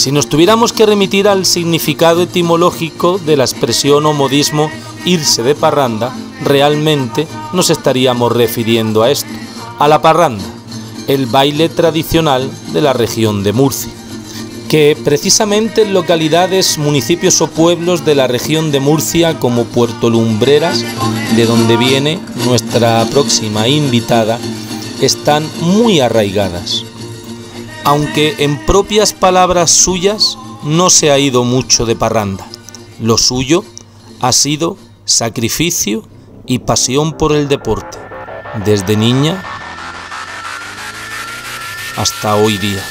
Si nos tuviéramos que remitir al significado etimológico de la expresión o modismo irse de parranda, realmente nos estaríamos refiriendo a esto, a la parranda, el baile tradicional de la región de Murcia, que precisamente en localidades, municipios o pueblos de la región de Murcia como Puerto Lumbreras, de donde viene nuestra próxima invitada, están muy arraigadas. Aunque en propias palabras suyas no se ha ido mucho de parranda. Lo suyo ha sido sacrificio y pasión por el deporte, desde niña hasta hoy día.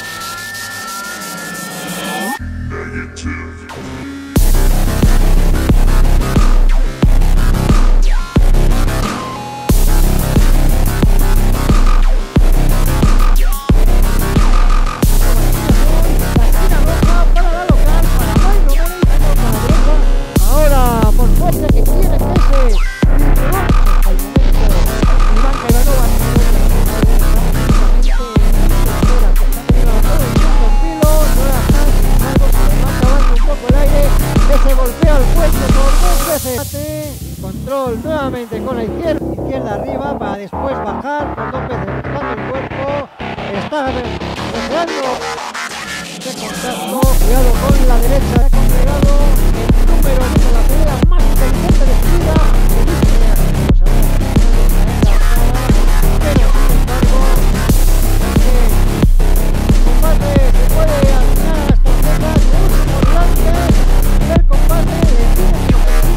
Control nuevamente con la izquierda arriba para después bajar por 2 veces buscando el cuerpo. Está deseando de contacto, cuidado con la derecha, ha congregado el número de la pelea más inteligente de su vida. Combate se puede alinear a las tarjetas de último delante del combate de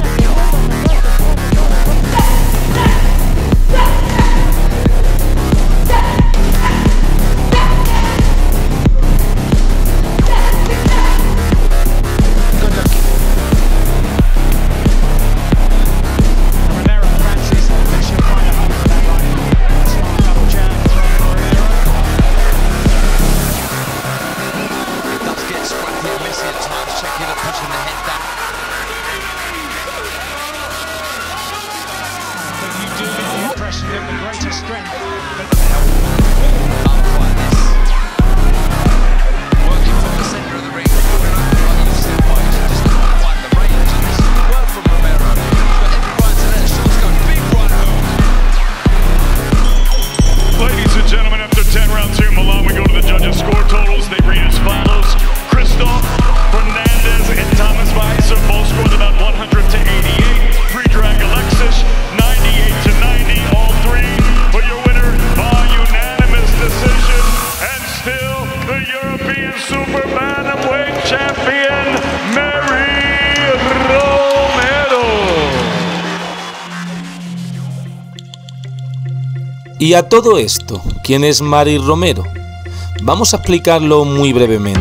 Y a todo esto, ¿quién es Mari Romero? Vamos a explicarlo muy brevemente.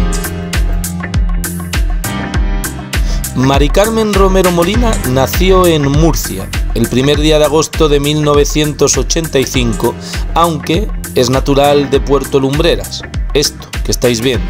Mari Carmen Romero Molina nació en Murcia el 1 día de agosto de 1985, aunque es natural de Puerto Lumbreras, esto que estáis viendo.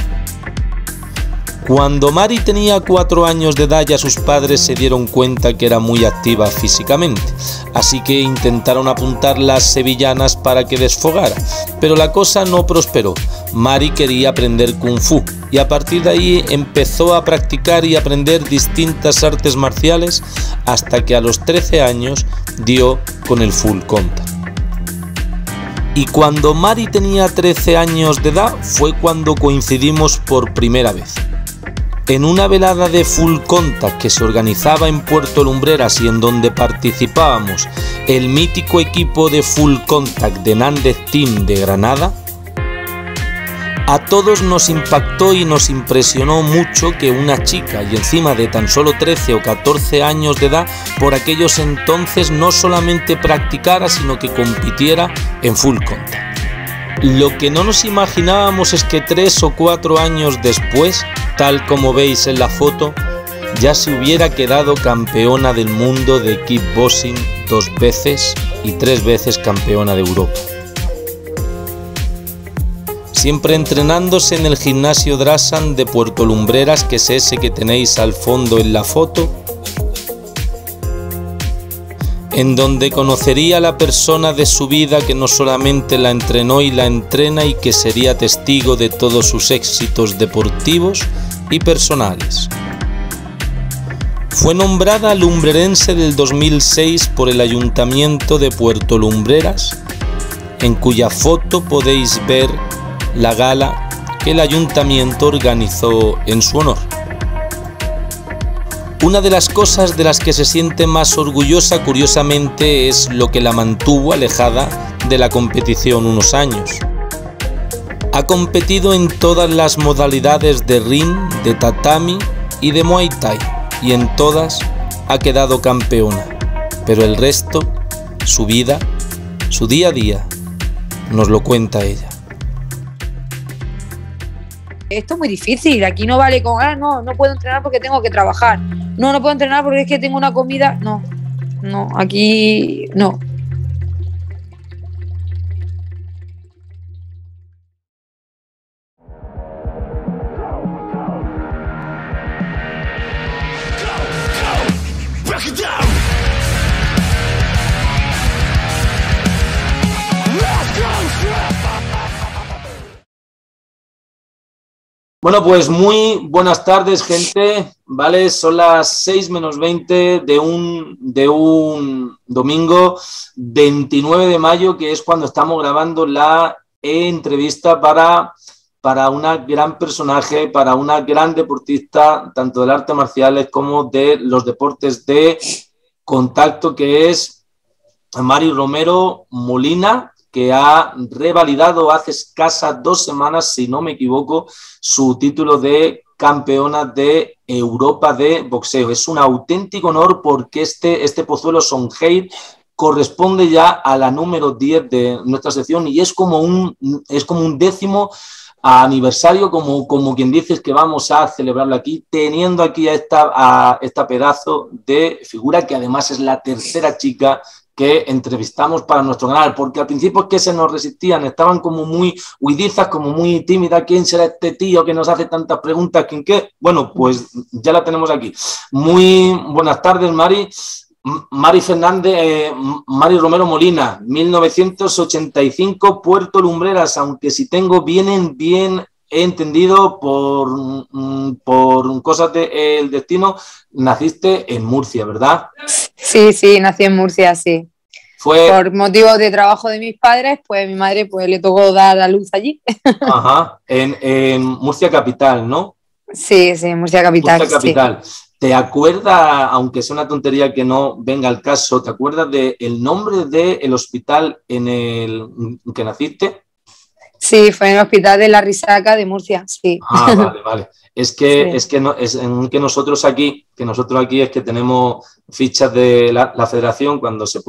Cuando Mari tenía 4 años de edad ya sus padres se dieron cuenta que era muy activa físicamente, así que intentaron apuntar las sevillanas para que desfogara, pero la cosa no prosperó. Mari quería aprender Kung Fu y a partir de ahí empezó a practicar y aprender distintas artes marciales hasta que a los 13 años dio con el full contact. Y cuando Mari tenía 13 años de edad fue cuando coincidimos por primera vez. En una velada de full contact que se organizaba en Puerto Lumbreras y en donde participábamos el mítico equipo de full contact de Nández Team de Granada, a todos nos impactó y nos impresionó mucho que una chica, y encima de tan solo 13 o 14 años de edad, por aquellos entonces no solamente practicara, sino que compitiera en full contact. Lo que no nos imaginábamos es que 3 o 4 años después, tal como veis en la foto, ya se hubiera quedado campeona del mundo de kickboxing 2 veces y 3 veces campeona de Europa. Siempre entrenándose en el gimnasio Drasan de Puerto Lumbreras, que es ese que tenéis al fondo en la foto. en donde conocería a la persona de su vida que no solamente la entrenó y la entrena y que sería testigo de todos sus éxitos deportivos y personales. Fue nombrada Lumbrerense del 2006 por el Ayuntamiento de Puerto Lumbreras, en cuya foto podéis ver la gala que el Ayuntamiento organizó en su honor. Una de las cosas de las que se siente más orgullosa, curiosamente, es lo que la mantuvo alejada de la competición unos años. Ha competido en todas las modalidades de ring, de tatami y de muay thai, y en todas ha quedado campeona. Pero el resto, su vida, su día a día, nos lo cuenta ella. Esto es muy difícil, aquí no vale con, no puedo entrenar porque tengo que trabajar, no puedo entrenar porque es que tengo una comida, no, aquí no. Bueno, pues muy buenas tardes, gente, ¿vale? Son las 6 menos 20 de un domingo 29 de mayo, que es cuando estamos grabando la entrevista para una gran personaje, para una gran deportista, tanto del arte marciales como de los deportes de contacto, que es Mari Romero Molina, que ha revalidado hace escasas 2 semanas, si no me equivoco, su título de campeona de Europa de boxeo. Es un auténtico honor porque este Pozuelo Sonheir corresponde ya a la número 10 de nuestra sección y es como un 10º aniversario, como quien dice que vamos a celebrarlo aquí, teniendo aquí a esta pedazo de figura, que además es la tercera chica que entrevistamos para nuestro canal, porque al principio es que se nos resistían, estaban como muy huidizas, como muy tímidas. ¿Quién será este tío que nos hace tantas preguntas? ¿Quién qué? Bueno, pues ya la tenemos aquí. Muy buenas tardes, Mari. Mari Fernández, Mari Romero Molina, 1985, Puerto Lumbreras, aunque si tengo bien he entendido por cosas del destino, naciste en Murcia, ¿verdad? Sí, nací en Murcia, sí. Por motivos de trabajo de mis padres, pues mi madre pues le tocó dar a luz allí. Ajá, en Murcia capital, ¿no? Sí, Murcia capital. Murcia capital. Sí. ¿Te acuerdas, aunque sea una tontería que no venga al caso, te acuerdas del nombre del hospital en el que naciste? Sí, fue en el hospital de La Risaca de Murcia, sí. Ah, vale. Es que nosotros aquí es que tenemos fichas de la federación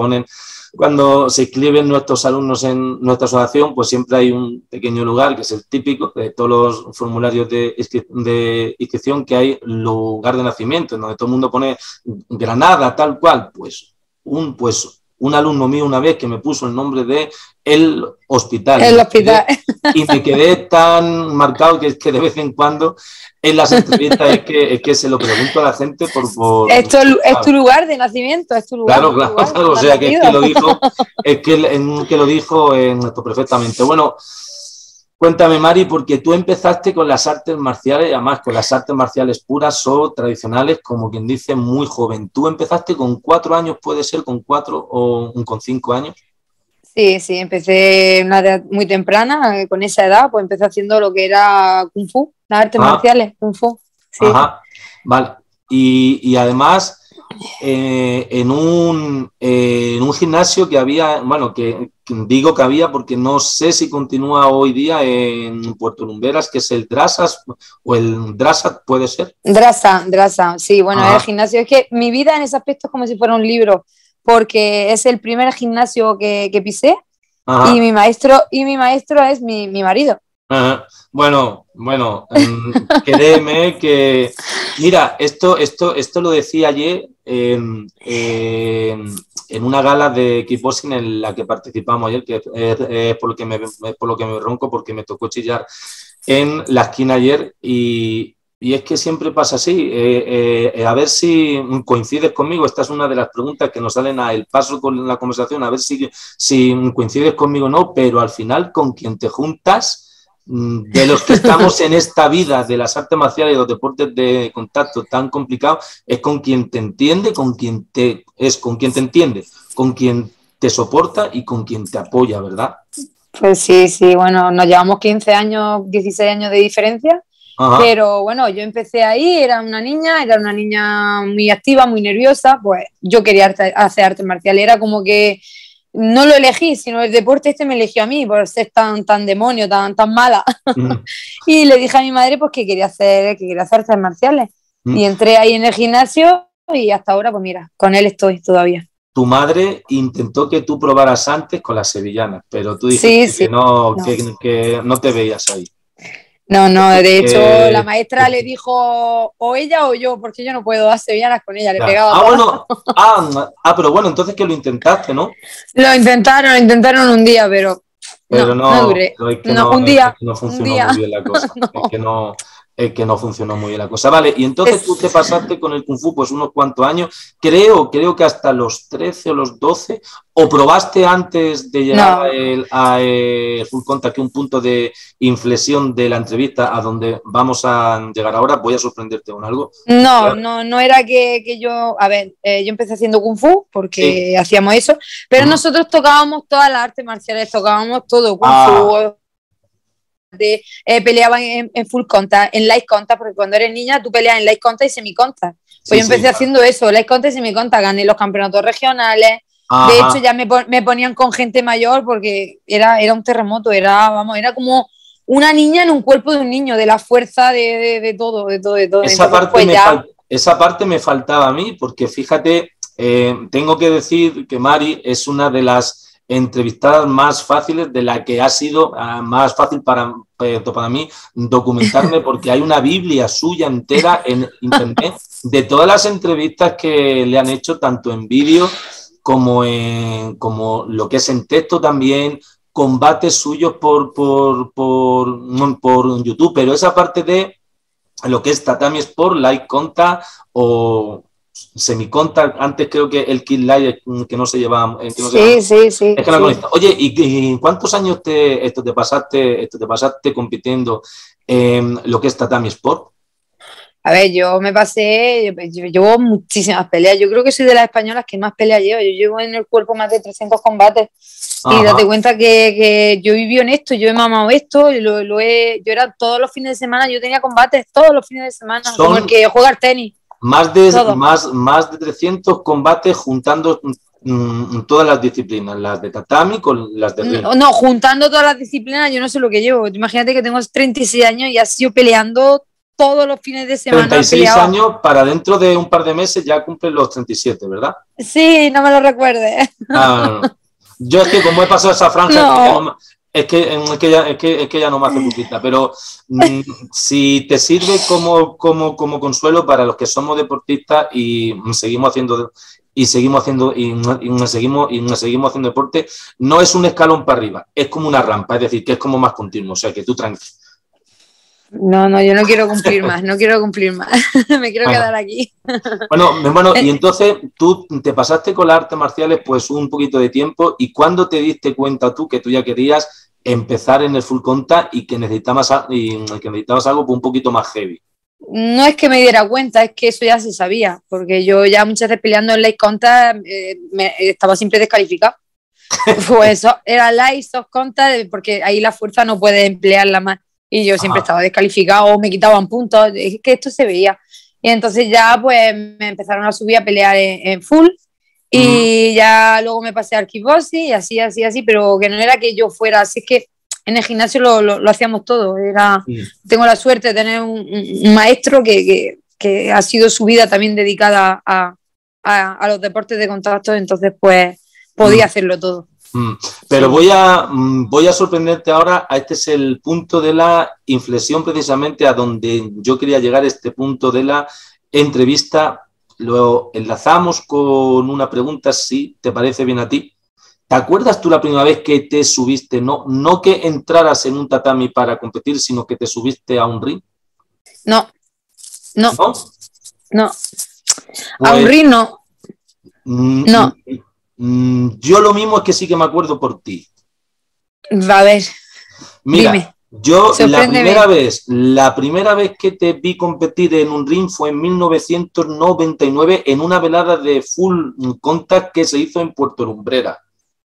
cuando se inscriben nuestros alumnos en nuestra asociación, pues siempre hay un pequeño lugar que es el típico de todos los formularios de inscripción, que hay lugar de nacimiento, en donde todo el mundo pone Granada, tal cual. Pues un alumno mío una vez que me puso el nombre de el hospital. El hospital. Y me quedé tan marcado que es que de vez en cuando en las entrevistas es que se lo pregunto a la gente por Esto es tu lugar de nacimiento, es tu lugar. Claro, o sea que es que lo dijo en esto perfectamente. Bueno, cuéntame, Mari, porque tú empezaste con las artes marciales, además con las artes marciales puras o tradicionales, como quien dice, muy joven. ¿Tú empezaste con 4 años, puede ser, con 4 o con 5 años? Sí, empecé en una edad muy temprana, con esa edad, pues empecé haciendo lo que era Kung Fu, las artes marciales, Kung Fu. Sí. Ajá, vale. Y además, en un gimnasio que había, bueno, que digo que había porque no sé si continúa hoy día en Puerto Lumbreras, que es el Drasas, o el Drasat, ¿puede ser? Drasa, sí, bueno, el gimnasio, es que mi vida en ese aspecto es como si fuera un libro, porque es el primer gimnasio que pisé. Ajá. Y mi maestro es mi marido. Ajá. Bueno, créeme que, mira, esto lo decía ayer en una gala de kickboxing en la que participamos ayer, que es por lo que me ronco, porque me tocó chillar en la esquina ayer, y Y es que siempre pasa así. A ver si coincides conmigo. Esta es una de las preguntas que nos salen al paso con la conversación. A ver si coincides conmigo o no, pero al final con quien te juntas, de los que estamos en esta vida de las artes marciales y los deportes de contacto tan complicados, es con quien te entiende, con quien te entiende, con quien te soporta y con quien te apoya, ¿verdad? Pues sí, sí, bueno, nos llevamos 15 años, 16 años de diferencia. Ajá. Pero bueno, yo empecé ahí, era una niña muy activa, muy nerviosa, pues yo quería hacer artes marciales, era como que no lo elegí, sino el deporte me eligió a mí por ser tan demonio, tan mala. Y le dije a mi madre pues que quería hacer artes marciales. Y entré ahí en el gimnasio y hasta ahora, pues mira, con él estoy todavía. Tu madre intentó que tú probaras antes con las sevillanas, pero tú dijiste que no te veías ahí. No, de hecho la maestra le dijo o ella o yo, porque yo no puedo dar sevillanas con ella, le pegaba. Pero bueno, entonces que lo intentaste, ¿no? Lo intentaron un día, pero no duré. Un día. No funcionó muy bien la cosa. No. Es que no funcionó muy bien la cosa. Vale, y entonces tú te pasaste con el Kung Fu pues unos cuantos años, creo que hasta los 13 o los 12, o probaste antes de llegar a Full Contact, que un punto de inflexión de la entrevista a donde vamos a llegar ahora. Voy a sorprenderte con algo. No era que yo, a ver, yo empecé haciendo Kung Fu porque hacíamos eso, pero nosotros tocábamos todas las artes marciales, tocábamos todo, Kung Fu, peleaban en full contact, en light contact, porque cuando eres niña tú peleas en light contact y semi contact. Pues yo empecé haciendo eso, light contact y semi contact, gané los campeonatos regionales. Ajá. De hecho ya me ponían con gente mayor porque era un terremoto, era como una niña en un cuerpo de un niño, de la fuerza de todo. Esa parte me faltaba a mí, porque fíjate, tengo que decir que Mari es una de las entrevistadas más fáciles, de la que ha sido más fácil para mí documentarme, porque hay una biblia suya entera en internet de todas las entrevistas que le han hecho, tanto en vídeo como lo que es en texto también, combates suyos por YouTube, pero esa parte de lo que es Tatami Sport, Light Contact o semi-contact, antes creo que el Kill Light que no se llevaba. Sí. Es que la conecta. Oye, ¿y cuántos años te pasaste compitiendo en lo que es Tatami Sport? A ver, yo llevo muchísimas peleas. Yo creo que soy de las españolas que más peleas llevo. Yo llevo en el cuerpo más de 300 combates. Ajá. Y date cuenta que yo viví en esto, yo he mamado esto, yo era todos los fines de semana, yo tenía combates todos los fines de semana, como el que juega al tenis. Más de 300 combates juntando todas las disciplinas, las de tatami con las de ring. No, juntando todas las disciplinas, yo no sé lo que llevo. Imagínate que tengo 36 años y he sido peleando todos los fines de semana. 36 años, para dentro de un par de meses ya cumplen los 37, ¿verdad? Sí, no me lo recuerdes. Yo es que como he pasado esa franja, es que ya no me hace pupita, pero si te sirve como consuelo para los que somos deportistas y seguimos haciendo deporte, no es un escalón para arriba, es como una rampa, es decir, que es como más continuo, o sea, que tú tranquilo. No, yo no quiero cumplir más, me quiero quedar aquí. Bueno, y entonces tú te pasaste con las artes marciales pues un poquito de tiempo, ¿y cuándo te diste cuenta tú que tú ya querías empezar en el full contact y que necesitabas algo un poquito más heavy? No es que me diera cuenta, es que eso ya se sabía, porque yo ya muchas veces peleando en light contact estaba siempre descalificado. Pues eso era light, soft contact, porque ahí la fuerza no puede emplearla más. Y yo siempre estaba descalificado, me quitaban puntos, es que esto se veía. Y entonces ya pues me empezaron a subir a pelear en full y ya luego me pasé al kickboxing y así, pero que no era que yo fuera, así es que en el gimnasio lo hacíamos todo. Tengo la suerte de tener un maestro que ha sido su vida también dedicada a los deportes de contacto, entonces pues podía hacerlo todo. Pero voy a sorprenderte ahora. Este es el punto de la inflexión, precisamente a donde yo quería llegar, este punto de la entrevista. Lo enlazamos con una pregunta, si te parece bien a ti. ¿Te acuerdas tú la primera vez que te subiste? No que entraras en un tatami para competir, sino que te subiste a un ring. No, No, ¿No? no. A Pues, un ring no. mm, No. yo lo mismo es que sí que me acuerdo por ti. A ver, Mira, dime. yo Sorpréndeme. la primera vez que te vi competir en un ring fue en 1999 en una velada de Full Contact que se hizo en Puerto Lumbrera.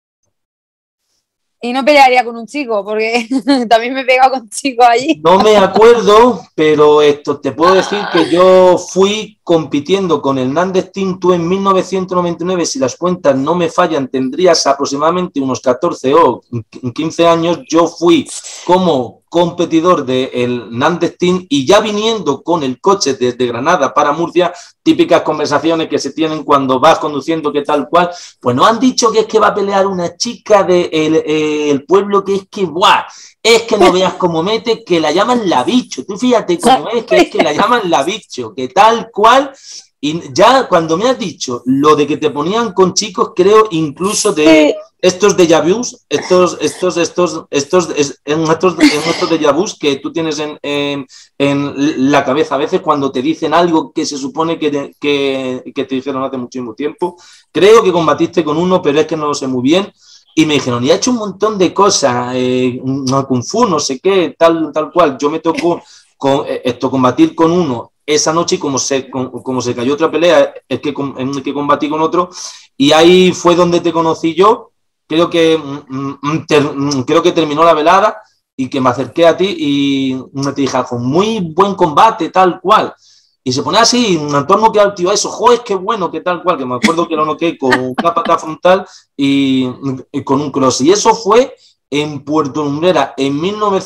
Y no pelearía con un chico, porque también me he pegado con chicos allí. No me acuerdo, pero esto te puedo decir que yo fui compitiendo con Hernández Team. Tú en 1999, si las cuentas no me fallan, tendrías aproximadamente unos 14 o 15 años. Yo fui como competidor de Hernández Team y ya viniendo con el coche desde Granada para Murcia, típicas conversaciones que se tienen cuando vas conduciendo, que tal cual, pues nos han dicho que es que va a pelear una chica del el pueblo que es que, ¡buah! Es que no veas cómo mete, que la llaman la bicho. Tú fíjate cómo es que la llaman la bicho, que tal cual. Y ya cuando me has dicho lo de que te ponían con chicos, creo incluso de estos déjà vus, estos déjà vus que tú tienes en la cabeza a veces cuando te dicen algo que se supone que te dijeron hace muchísimo tiempo. Creo que combatiste con uno, pero es que no lo sé muy bien. Y me dijeron, y ha hecho un montón de cosas, Kung Fu, no sé qué, tal cual. Yo me tocó combatir con uno esa noche y como se cayó otra pelea, es que combatí con otro. Y ahí fue donde te conocí yo. Creo que, creo que terminó la velada y que me acerqué a ti y te dije, con muy buen combate, tal cual. Y se pone así, un entorno que tío, eso, joder, qué bueno, que tal cual, que me acuerdo que lo noqué con una patada frontal y con un cross. Y eso fue en Puerto Lumbrera en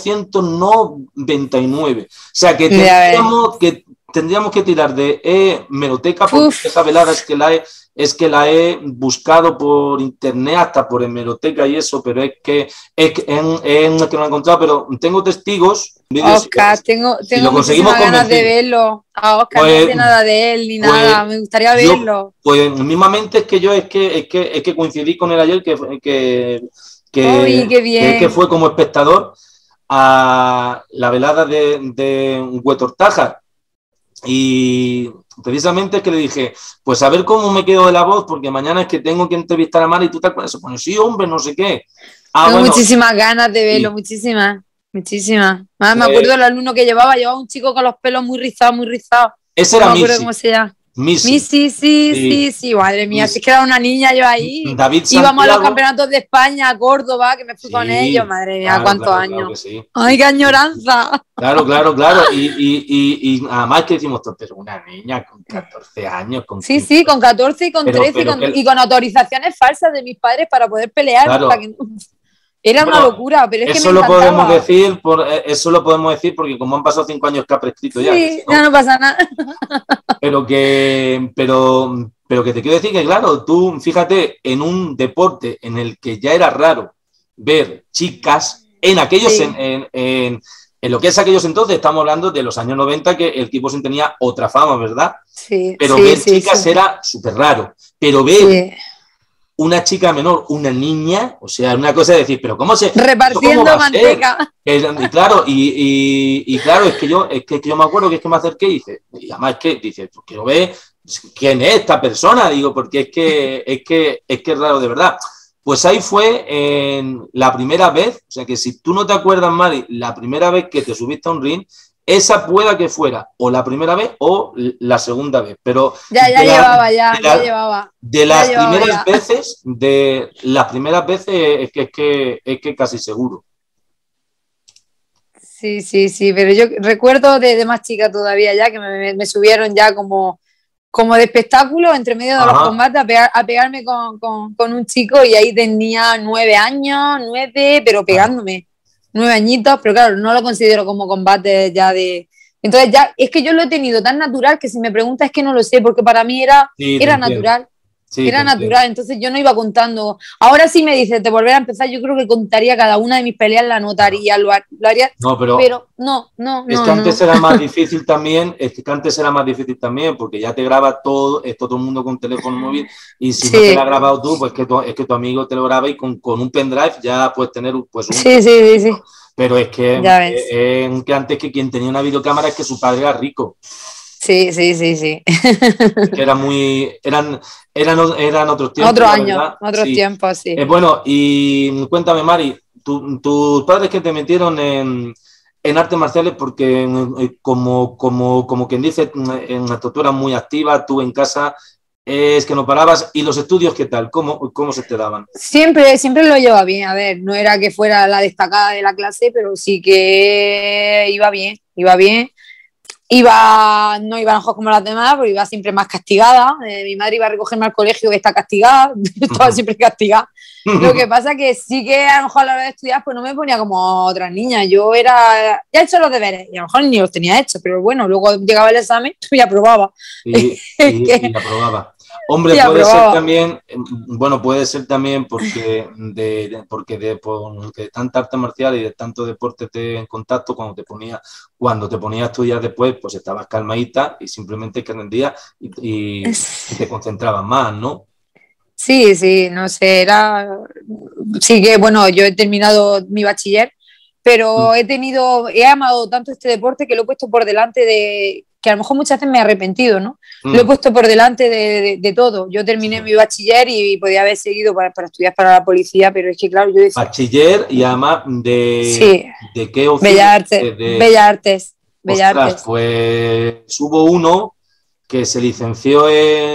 1999. O sea, que tendríamos que tirar de meroteca, porque esa velada es que la he buscado por internet, hasta por hemeroteca y eso, pero es que no lo he encontrado, pero tengo testigos. Oscar, tengo muchísimas ganas de verlo. A Oscar no sé nada de él ni nada, me gustaría verlo. Pues mismamente es que yo es que coincidí con él ayer, que fue como espectador a la velada de Huetortaja. Y precisamente es que le dije, pues a ver cómo me quedo de la voz, porque mañana es que tengo que entrevistar a Mari y tú te acuerdas. Bueno, sí, hombre, no sé qué. Tengo muchísimas ganas de verlo, muchísimas. Más me acuerdo del alumno que llevaba un chico con los pelos muy rizados, muy rizados. Ese era Missy. No me acuerdo cómo se llama. Missy, sí, madre mía, si es que era una niña yo ahí. David íbamos a los campeonatos de España, a Córdoba, que me fui con ellos, madre mía, claro, cuántos años. Claro sí. Ay, qué añoranza. Claro. Y además que decimos, pero una niña con 14 años. Con 15, sí, con 14 y con 13 y con autorizaciones falsas de mis padres para poder pelear. Claro. Para que... Era una locura, pero es que eso me encantaba. Eso lo podemos decir porque como han pasado 5 años que ha prescrito ya. Sí, ¿no? Ya no pasa nada. Pero que te quiero decir que, claro, tú fíjate en un deporte en el que ya era raro ver chicas en aquellos, en lo que es aquellos entonces, estamos hablando de los años 90, que el kickboxing tenía otra fama, ¿verdad? Sí. Pero ver chicas era súper raro. Pero ver una chica menor, una niña, o sea, una cosa de decir, pero ¿cómo se...? Repartiendo ¿cómo manteca. Y claro, claro, es que yo me acuerdo que es que me acerqué y dice, y además que dice, pues quiero ver quién es esta persona, digo, porque es que es raro de verdad. Pues ahí fue en la primera vez, o sea que si tú no te acuerdas, Mari, la primera vez que te subiste a un ring, esa pueda que fuera o la primera vez o la segunda vez, pero ya llevaba. De las primeras veces es que casi seguro. Sí, pero yo recuerdo de más chica todavía ya que me subieron ya como de espectáculo entre medio de los combates a pegarme con un chico y ahí tenía 9 años, pero pegándome. 9 añitos, pero claro, no lo considero como combate ya de... Entonces ya, es que yo lo he tenido tan natural que si me preguntas es que no lo sé, porque para mí era natural. Sí, era natural, entonces yo no iba contando. Ahora sí me dices de volver a empezar, yo creo que contaría cada una de mis peleas, la anotaría, lo haría. No, pero no. Es que antes era más difícil también, porque ya te graba todo el mundo con teléfono móvil, y si no te lo has grabado tú, pues es que tu amigo te lo graba y con un pendrive ya puedes tener pues un... Sí. Pero es que antes que quien tenía una videocámara es que su padre era rico. Sí, sí, sí, sí. Que eran otros tiempos. Otros la años, verdad. otros Sí. tiempos, sí. Bueno, y cuéntame, Mari, tus padres que te metieron en artes marciales, porque como quien dice, tú eras muy activa, tú en casa es que no parabas, y los estudios, ¿qué tal? ¿Cómo se te daban? Siempre lo llevaba bien. A ver, no era que fuera la destacada de la clase, pero sí que iba bien, iba bien. No iba a ojos como las demás, pero iba siempre más castigada. Mi madre iba a recogerme al colegio que está castigada, yo estaba siempre castigada. Lo que pasa que sí que a lo mejor a la hora de estudiar pues no me ponía como otras niñas. Ya he hecho los deberes y a lo mejor ni los tenía hechos, pero bueno, luego llegaba el examen y aprobaba. Y aprobaba. Hombre, Y puede ser aprobaba. también, bueno, puede ser también porque de tanta arte marcial y de tanto deporte en contacto, cuando te ponías a estudiar después, pues estabas calmadita y simplemente que rendías y te concentrabas más, ¿no? Sí, sí, no sé, sí que, bueno, yo he terminado mi bachiller, pero he amado tanto este deporte que lo he puesto por delante que a lo mejor muchas veces me he arrepentido, ¿no? Lo he puesto por delante de todo. Yo terminé mi bachiller y podía haber seguido para estudiar para la policía, pero es que, claro, yo decía, Bachiller y además sí, ¿de qué opción? Bellas Artes, Bellas Artes, Bellas Ostras, Artes. pues hubo uno que se licenció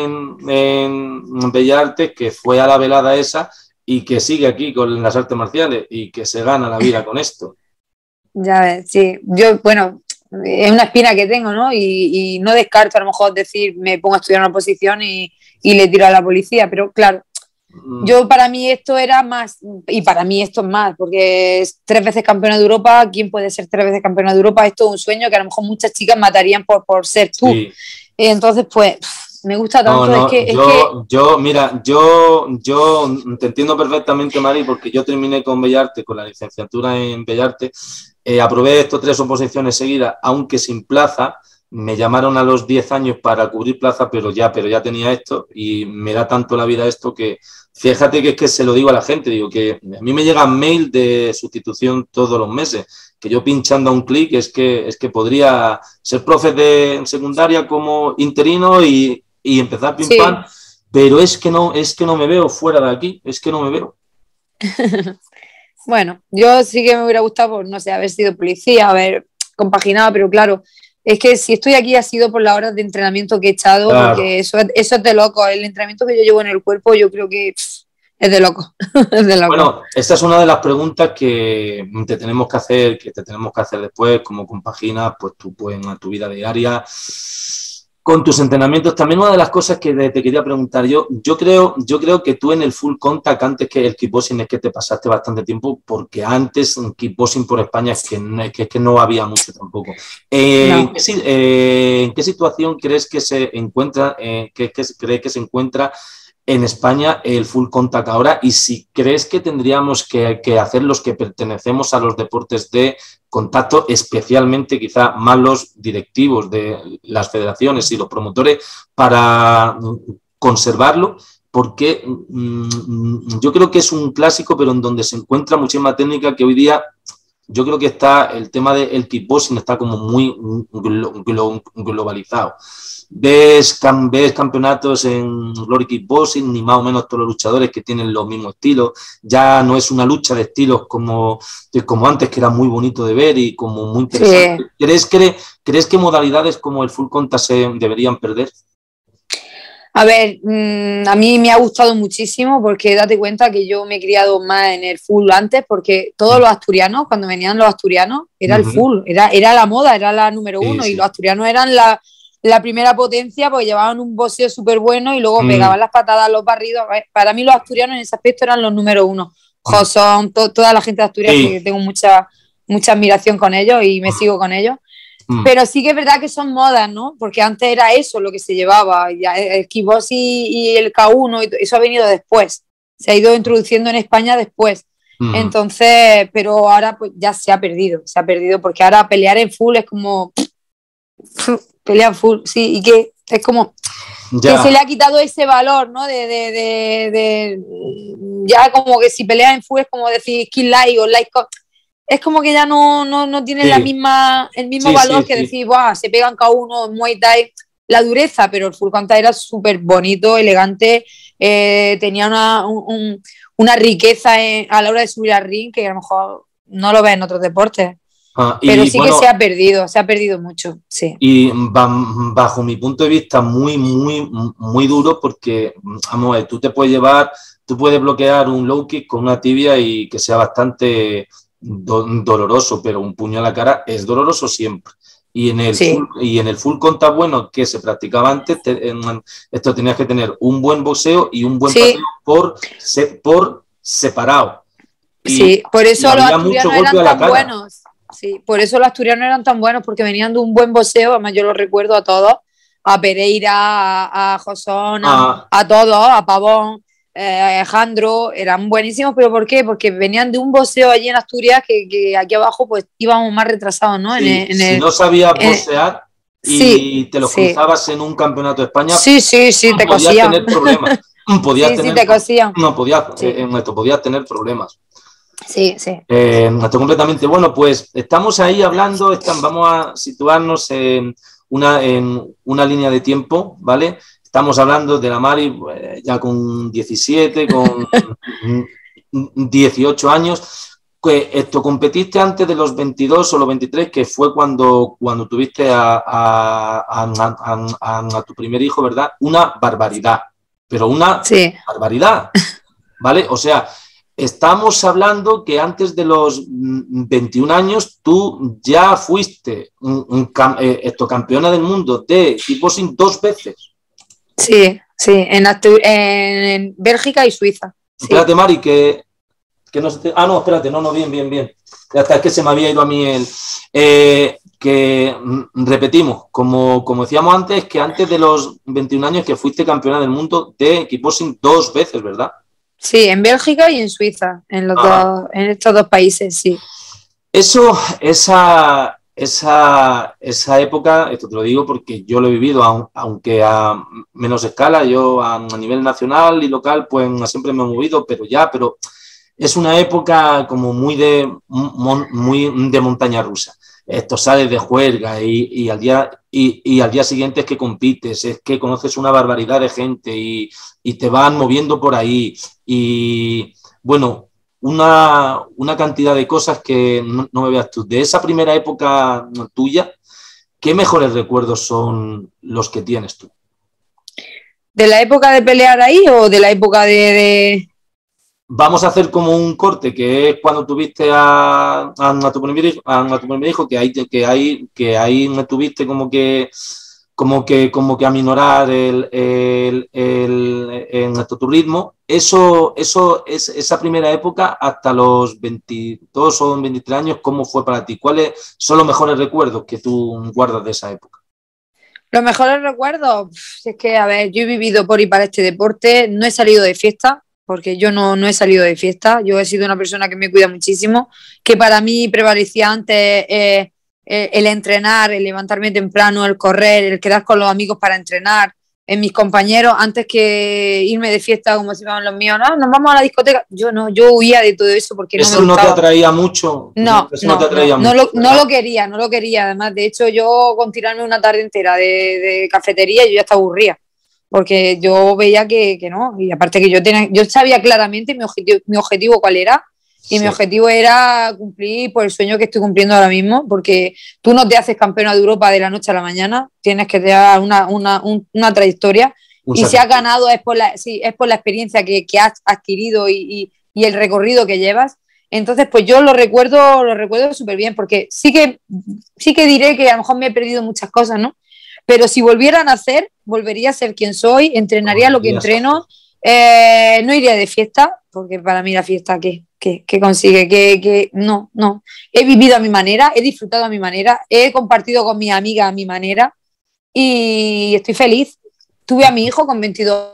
en Bellas Artes, que fue a la velada esa y que sigue aquí con las artes marciales y que se gana la vida con esto. Ya ves, sí. Yo, bueno, es una espina que tengo, ¿no? Y no descarto a lo mejor decir, me pongo a estudiar una oposición y le tiro a la policía, pero claro, para mí esto era más, y para mí esto es más, porque es 3 veces campeona de Europa. ¿Quién puede ser 3 veces campeona de Europa? Esto es un sueño que a lo mejor muchas chicas matarían por ser tú. Sí. Entonces, pues, me gusta No, tanto, no, mira, yo te entiendo perfectamente, Mari, porque yo terminé con Bellarte, con la licenciatura en Bellarte, aprobé estas 3 oposiciones seguidas, aunque sin plaza. Me llamaron a los 10 años para cubrir plaza, pero ya tenía esto y me da tanto la vida esto que fíjate que es que se lo digo a la gente, digo que a mí me llegan mail de sustitución todos los meses, que yo pinchando a un clic es que podría ser profe de secundaria como interino y empezar pim pam, pero es que no me veo fuera de aquí, es que no me veo. Bueno, yo sí que me hubiera gustado, pues, no sé, haber sido policía, haber compaginado, pero claro, es que si estoy aquí ha sido por las horas de entrenamiento que he echado, Claro. porque eso es de loco. El entrenamiento que yo llevo en el cuerpo, yo creo que es de loco. Es de loco. Bueno, esta es una de las preguntas que te tenemos que hacer después, cómo compaginas pues tu vida diaria con tus entrenamientos. También una de las cosas que te quería preguntar yo creo que tú en el full contact, antes que el kickboxing, es que te pasaste bastante tiempo, porque antes en kickboxing por España es que no había mucho tampoco. No. ¿En qué situación crees que se encuentra, cree que se encuentra en España el full contact ahora, y si crees que tendríamos que hacer los que pertenecemos a los deportes de contacto, especialmente quizá más los directivos de las federaciones y los promotores, para conservarlo, porque yo creo que es un clásico, pero en donde se encuentra muchísima técnica que hoy día. Yo creo que el tema del kickboxing está como muy globalizado. Ves campeonatos en Glory Kickboxing, ni más o menos todos los luchadores que tienen los mismos estilos. Ya no es una lucha de estilos como antes, que era muy bonito de ver y como muy interesante. Sí. ¿Crees que modalidades como el full contact se deberían perder? A ver, a mí me ha gustado muchísimo, porque date cuenta que yo me he criado más en el full antes, porque todos los asturianos, cuando venían los asturianos, era el full, era la moda, era la número uno, sí. Y los asturianos eran la primera potencia, porque llevaban un boxeo súper bueno y luego pegaban las patadas, los barridos. Para mí los asturianos en ese aspecto eran los número uno. Josón, toda la gente de Asturias, que tengo mucha admiración con ellos y me sigo con ellos. Pero sí que es verdad que son modas, ¿no? Porque antes era eso lo que se llevaba. El kickboxing y el K1, eso ha venido después. Se ha ido introduciendo en España después. Entonces, pero ahora pues ya se ha perdido, porque ahora pelear en full es como pelear full, sí, y que es como que se le ha quitado ese valor, ¿no? Ya como que si peleas en full es como decir kill light o light. es como que ya no tienen Sí. el mismo valor que decir, ¡buah! Se pegan cada uno en Muay Thai. La dureza, pero el full contact era súper bonito, elegante, tenía una riqueza a la hora de subir al ring que a lo mejor no lo ves en otros deportes. Pero sí que se ha perdido mucho, sí. Y bajo mi punto de vista, muy duro, porque, vamos a ver, tú puedes bloquear un low kick con una tibia y que sea bastante doloroso, pero un puño a la cara es doloroso siempre. Y en el full contact bueno que se practicaba antes, esto tenías que tener un buen boxeo y un buen pateo por separado. Sí, por eso los asturianos eran tan buenos. Sí, por eso los asturianos eran tan buenos, porque venían de un buen boxeo, además yo lo recuerdo a todos, a Pereira, a Josón, a todos, a Pavón, Alejandro, eran buenísimos, pero ¿por qué? Porque venían de un boxeo allí en Asturias que aquí abajo pues íbamos más retrasados, ¿no? Sí, si no sabías boxear y te los cruzabas en un campeonato de España, te cosían. Tener problemas. Te cosían. Podías tener problemas. Sí. Esto completamente. Bueno, pues estamos ahí hablando, vamos a situarnos en una línea de tiempo, ¿vale? Estamos hablando de la Mari ya con 17, con 18 años. Esto competiste antes de los 22 o los 23, que fue cuando tuviste a tu primer hijo, ¿verdad? Una barbaridad, pero una barbaridad, ¿vale? O sea, estamos hablando que antes de los 21 años tú ya fuiste campeona del mundo de kickboxing 2 veces. Sí, en Bélgica y Suiza. Espérate, Mari, que no se te... no, espérate, no, bien. Ya está, es que se me había ido a mí que repetimos, como decíamos antes, que antes de los 21 años que fuiste campeona del mundo de kickboxing 2 veces, ¿verdad? Sí, en Bélgica y en Suiza, en estos 2 países, sí. Esa época, esto te lo digo porque yo lo he vivido, aunque a menos escala, yo a nivel nacional y local, pues siempre me he movido, pero es una época como muy de montaña rusa. Esto sales de juerga y al día siguiente es que compites, es que conoces una barbaridad de gente y te van moviendo por ahí. Y bueno, una cantidad de cosas que no me veas tú. De esa primera época tuya, ¿qué mejores recuerdos son los que tienes tú? ¿De la época de pelear ahí o de la época de...? Vamos a hacer como un corte, que es cuando tuviste a tu primer hijo, que ahí me tuviste como que aminorar tu ritmo. Esa primera época hasta los 22 o 23 años, ¿cómo fue para ti? ¿Cuáles son los mejores recuerdos que tú guardas de esa época? Los mejores recuerdos, es que, a ver, yo he vivido por y para este deporte, no he salido de fiesta, porque yo no he salido de fiesta, yo he sido una persona que me cuida muchísimo, que para mí prevalecía antes el entrenar, el levantarme temprano, el correr, el quedar con los amigos para entrenar, en mis compañeros, antes que irme de fiesta como si fueran los míos, no, nos vamos a la discoteca, yo huía de todo eso porque ¿Eso no me gustaba. ¿No te atraía mucho? No lo quería, además, de hecho yo con tirarme una tarde entera de cafetería yo ya estaba aburrida. Porque yo veía que no, y aparte que yo sabía claramente mi objetivo cuál era, y mi objetivo era cumplir por el sueño que estoy cumpliendo ahora mismo, porque tú no te haces campeona de Europa de la noche a la mañana, tienes que tener una trayectoria, y si has ganado es por la experiencia que has adquirido y el recorrido que llevas. Entonces, pues yo lo recuerdo súper bien, porque sí que diré que a lo mejor me he perdido muchas cosas, ¿no? Pero si volviera a nacer, volvería a ser quien soy, entrenaría lo que entreno, no iría de fiesta, porque para mí la fiesta, ¿qué consigue? No. He vivido a mi manera, he disfrutado a mi manera, he compartido con mis amigas a mi manera y estoy feliz. Tuve a mi hijo con 22.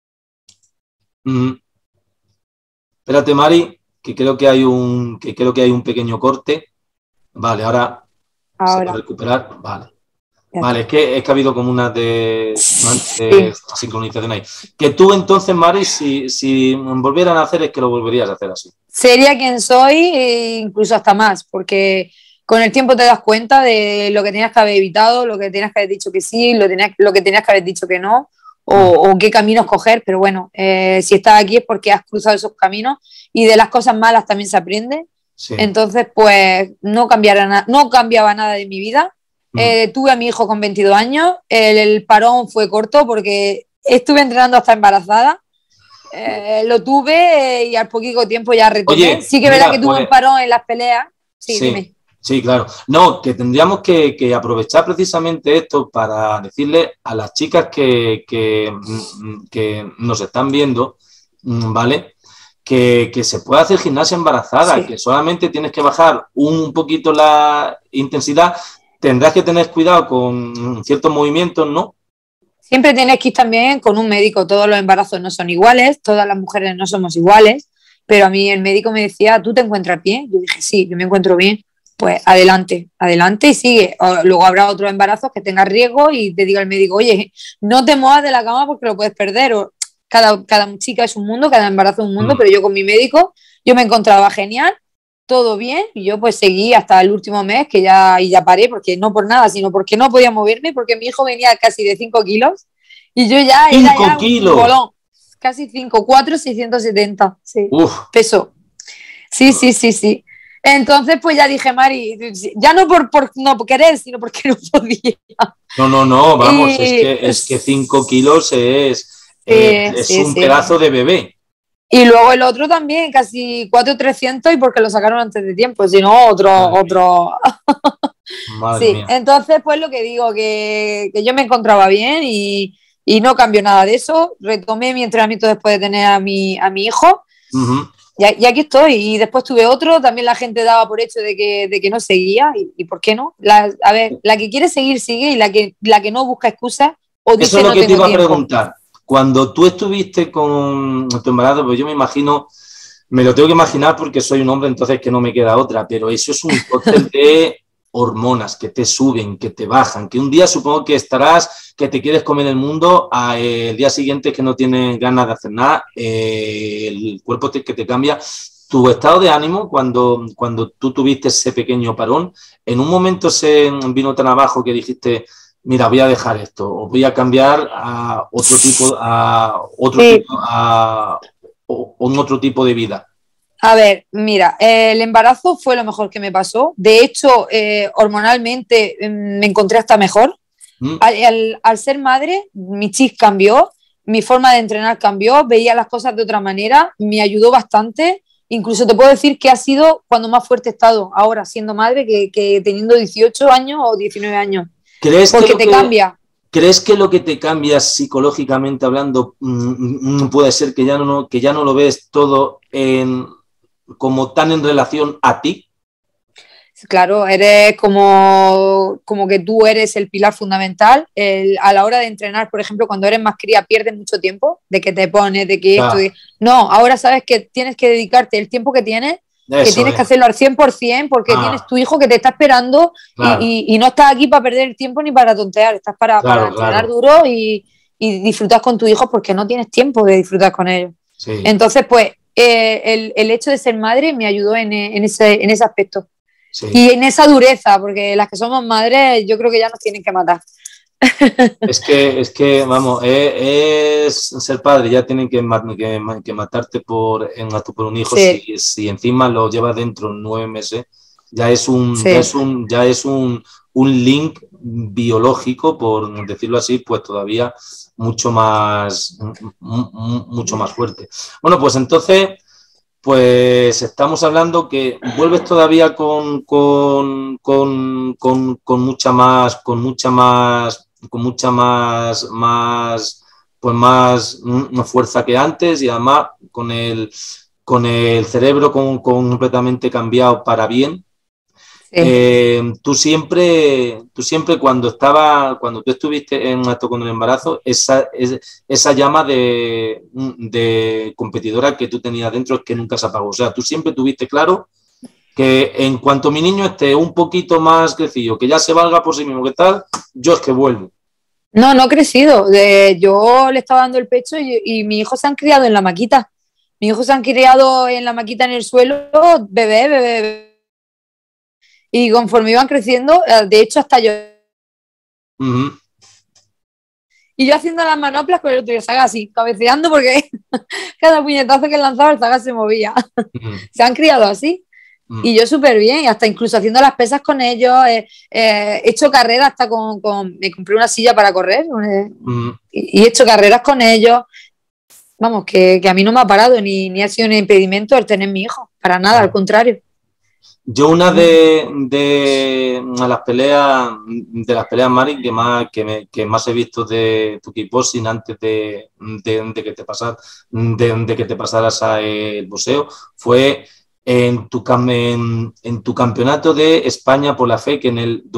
Espérate, Mari, que creo que hay un pequeño corte. Vale, ahora se va a recuperar. Vale. Ya Vale, está. es que ha habido como una de Sí. sincronización ahí. Que tú entonces, Mari, si volvieran a hacer, es que lo volverías a hacer así. Sería quien soy, e incluso hasta más, porque con el tiempo te das cuenta de lo que tenías que haber evitado, lo que tenías que haber dicho que sí, lo que tenías que haber dicho que no, o qué caminos coger, pero bueno, si estás aquí es porque has cruzado esos caminos y de las cosas malas también se aprende. Sí. Entonces, pues no cambiaba nada de mi vida. Tuve a mi hijo con 22 años, el parón fue corto porque estuve entrenando hasta embarazada. Lo tuve y al poquito tiempo ya retomé. Oye, Sí que es verdad que mira, tuve un pues parón en las peleas. Sí, sí, dime. sí, claro. No, que tendríamos que aprovechar precisamente esto para decirle a las chicas que nos están viendo, ¿vale? Que se puede hacer gimnasia embarazada, Sí. que solamente tienes que bajar un poquito la intensidad, tendrás que tener cuidado con ciertos movimientos, ¿no? Siempre tienes que ir también con un médico. Todos los embarazos no son iguales, todas las mujeres no somos iguales, pero a mí el médico me decía, ¿tú te encuentras bien? Yo dije, sí, yo me encuentro bien. Pues adelante, adelante y sigue. Luego habrá otros embarazos que tengan riesgo y te diga el médico, oye, no te muevas de la cama porque lo puedes perder. O cada chica es un mundo, cada embarazo es un mundo, Mm. pero yo con mi médico, yo me encontraba genial, todo bien, y yo pues seguí hasta el último mes y ya paré, porque no por nada, sino porque no podía moverme, porque mi hijo venía casi de 5 kilos y yo ya era ¡5 ya un kilos! bolón, casi 5 4 670 sí, Uf, peso. Sí, sí, sí, sí. Entonces, pues ya dije, Mari, ya no por no querer, sino porque no podía. no, vamos, Y es que 5 kilos sí, es sí, un sí. pedazo de bebé. Y luego el otro también, casi 4.300 y porque lo sacaron antes de tiempo, si no, Madre mía, otro. madre Sí, mía. entonces pues lo que digo, que yo me encontraba bien y no cambió nada de eso. Retomé mi entrenamiento después de tener a mi hijo Ujú. y aquí estoy. Y después tuve otro, también la gente daba por hecho de que no seguía y ¿por qué no? A ver, la que quiere seguir sigue y la que no busca excusas o Eso dice es lo no que te tengo iba a tiempo. preguntar. Cuando tú estuviste con tu embarazo, pues yo me imagino, me lo tengo que imaginar porque soy un hombre, entonces que no me queda otra, pero eso es un cóctel de hormonas que te suben, que te bajan, que un día supongo que estarás, que te quieres comer el mundo, el día siguiente que no tienes ganas de hacer nada, el cuerpo que te cambia. Tu estado de ánimo cuando tú tuviste ese pequeño parón, en un momento se vino tan abajo que dijiste, mira, voy a dejar esto, o voy a cambiar Sí, a un otro tipo de vida. a ver, mira, el embarazo fue lo mejor que me pasó. De hecho, hormonalmente me encontré hasta mejor. ¿Mm? Al ser madre, mi chip cambió, mi forma de entrenar cambió, veía las cosas de otra manera, me ayudó bastante. Incluso te puedo decir que ha sido cuando más fuerte he estado ahora siendo madre que teniendo 18 años o 19 años, ¿Crees que porque lo te que, cambia. ¿Crees que lo que te cambia psicológicamente hablando puede ser que ya no lo ves todo como tan en relación a ti? Claro, eres como que tú eres el pilar fundamental. A la hora de entrenar, por ejemplo, cuando eres más cría, pierdes mucho tiempo de que te pones, de que esto. Ya, No, ahora sabes que tienes que dedicarte el tiempo que eso tienes que es. hacerlo al 100% porque tienes Ah, tu hijo que te está esperando claro, y no estás aquí para perder el tiempo ni para tontear, estás para claro, entrenar claro. duro y disfrutar con tu hijo porque no tienes tiempo de disfrutar con ellos. Sí, Entonces, pues, el hecho de ser madre me ayudó en ese aspecto. sí. Y en esa dureza, porque las que somos madres, yo creo que ya nos tienen que matar. Vamos, es ser padre, ya tienen que matarte por un hijo Sí, si encima lo llevas dentro 9 meses, sí, ya es un link biológico, por decirlo así, pues todavía mucho más fuerte. Bueno, pues entonces, pues estamos hablando que vuelves todavía con mucha más fuerza que antes y además con el cerebro completamente cambiado para bien. sí. Tú siempre cuando tú estuviste en acto con el embarazo, esa llama de competidora que tú tenías dentro es que nunca se apagó. O sea, tú siempre tuviste claro que en cuanto mi niño esté un poquito más crecido, que ya se valga por sí mismo, ¿qué tal? Yo es que vuelvo. No, no he crecido. Yo le estaba dando el pecho y mis hijos se han criado en la maquita. Mis hijos se han criado en la maquita en el suelo, bebé, bebé, bebé. Y conforme iban creciendo, de hecho hasta yo. Y yo haciendo las manoplas con el otro, y Saga así, cabeceando porque cada puñetazo que lanzaba el Saga se movía. Se han criado así. Y yo súper bien, y hasta incluso haciendo las pesas con ellos, he hecho carreras hasta me compré una silla para correr y he hecho carreras con ellos. Vamos, que a mí no me ha parado ni ha sido un impedimento el tener mi hijo, para nada, al contrario. Yo una de las peleas, Mari, que más he visto de tu kickboxing antes de que te pasaras al boxeo fue en tu campeonato de España por la FEC en el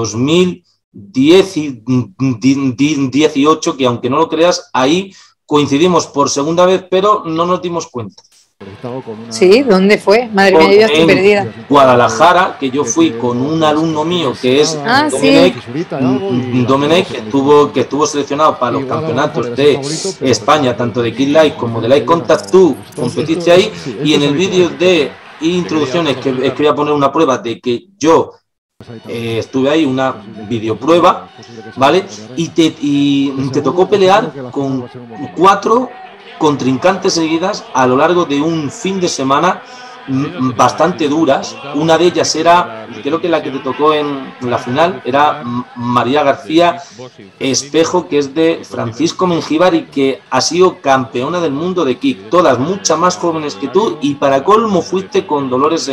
2018, que aunque no lo creas, ahí coincidimos por segunda vez, pero no nos dimos cuenta. Sí, ¿dónde fue? Madre mía, yo ya estoy perdida. Guadalajara, que yo fui con un alumno mío que es Domenech, que estuvo seleccionado para los campeonatos de España, tanto de Kick Life como de Light Contact. Tú competiste ahí, y en el vídeo de introducciones que voy a poner una prueba de que yo estuve ahí, una videoprueba, ¿vale? Y te tocó pelear con 4 contrincantes seguidas a lo largo de un fin de semana bastante duras. Una de ellas era, creo que la que te tocó en la final, era María García Espejo, que es de Francisco Mengíbar y que ha sido campeona del mundo de kick, todas muchas más jóvenes que tú, y para colmo fuiste con dolores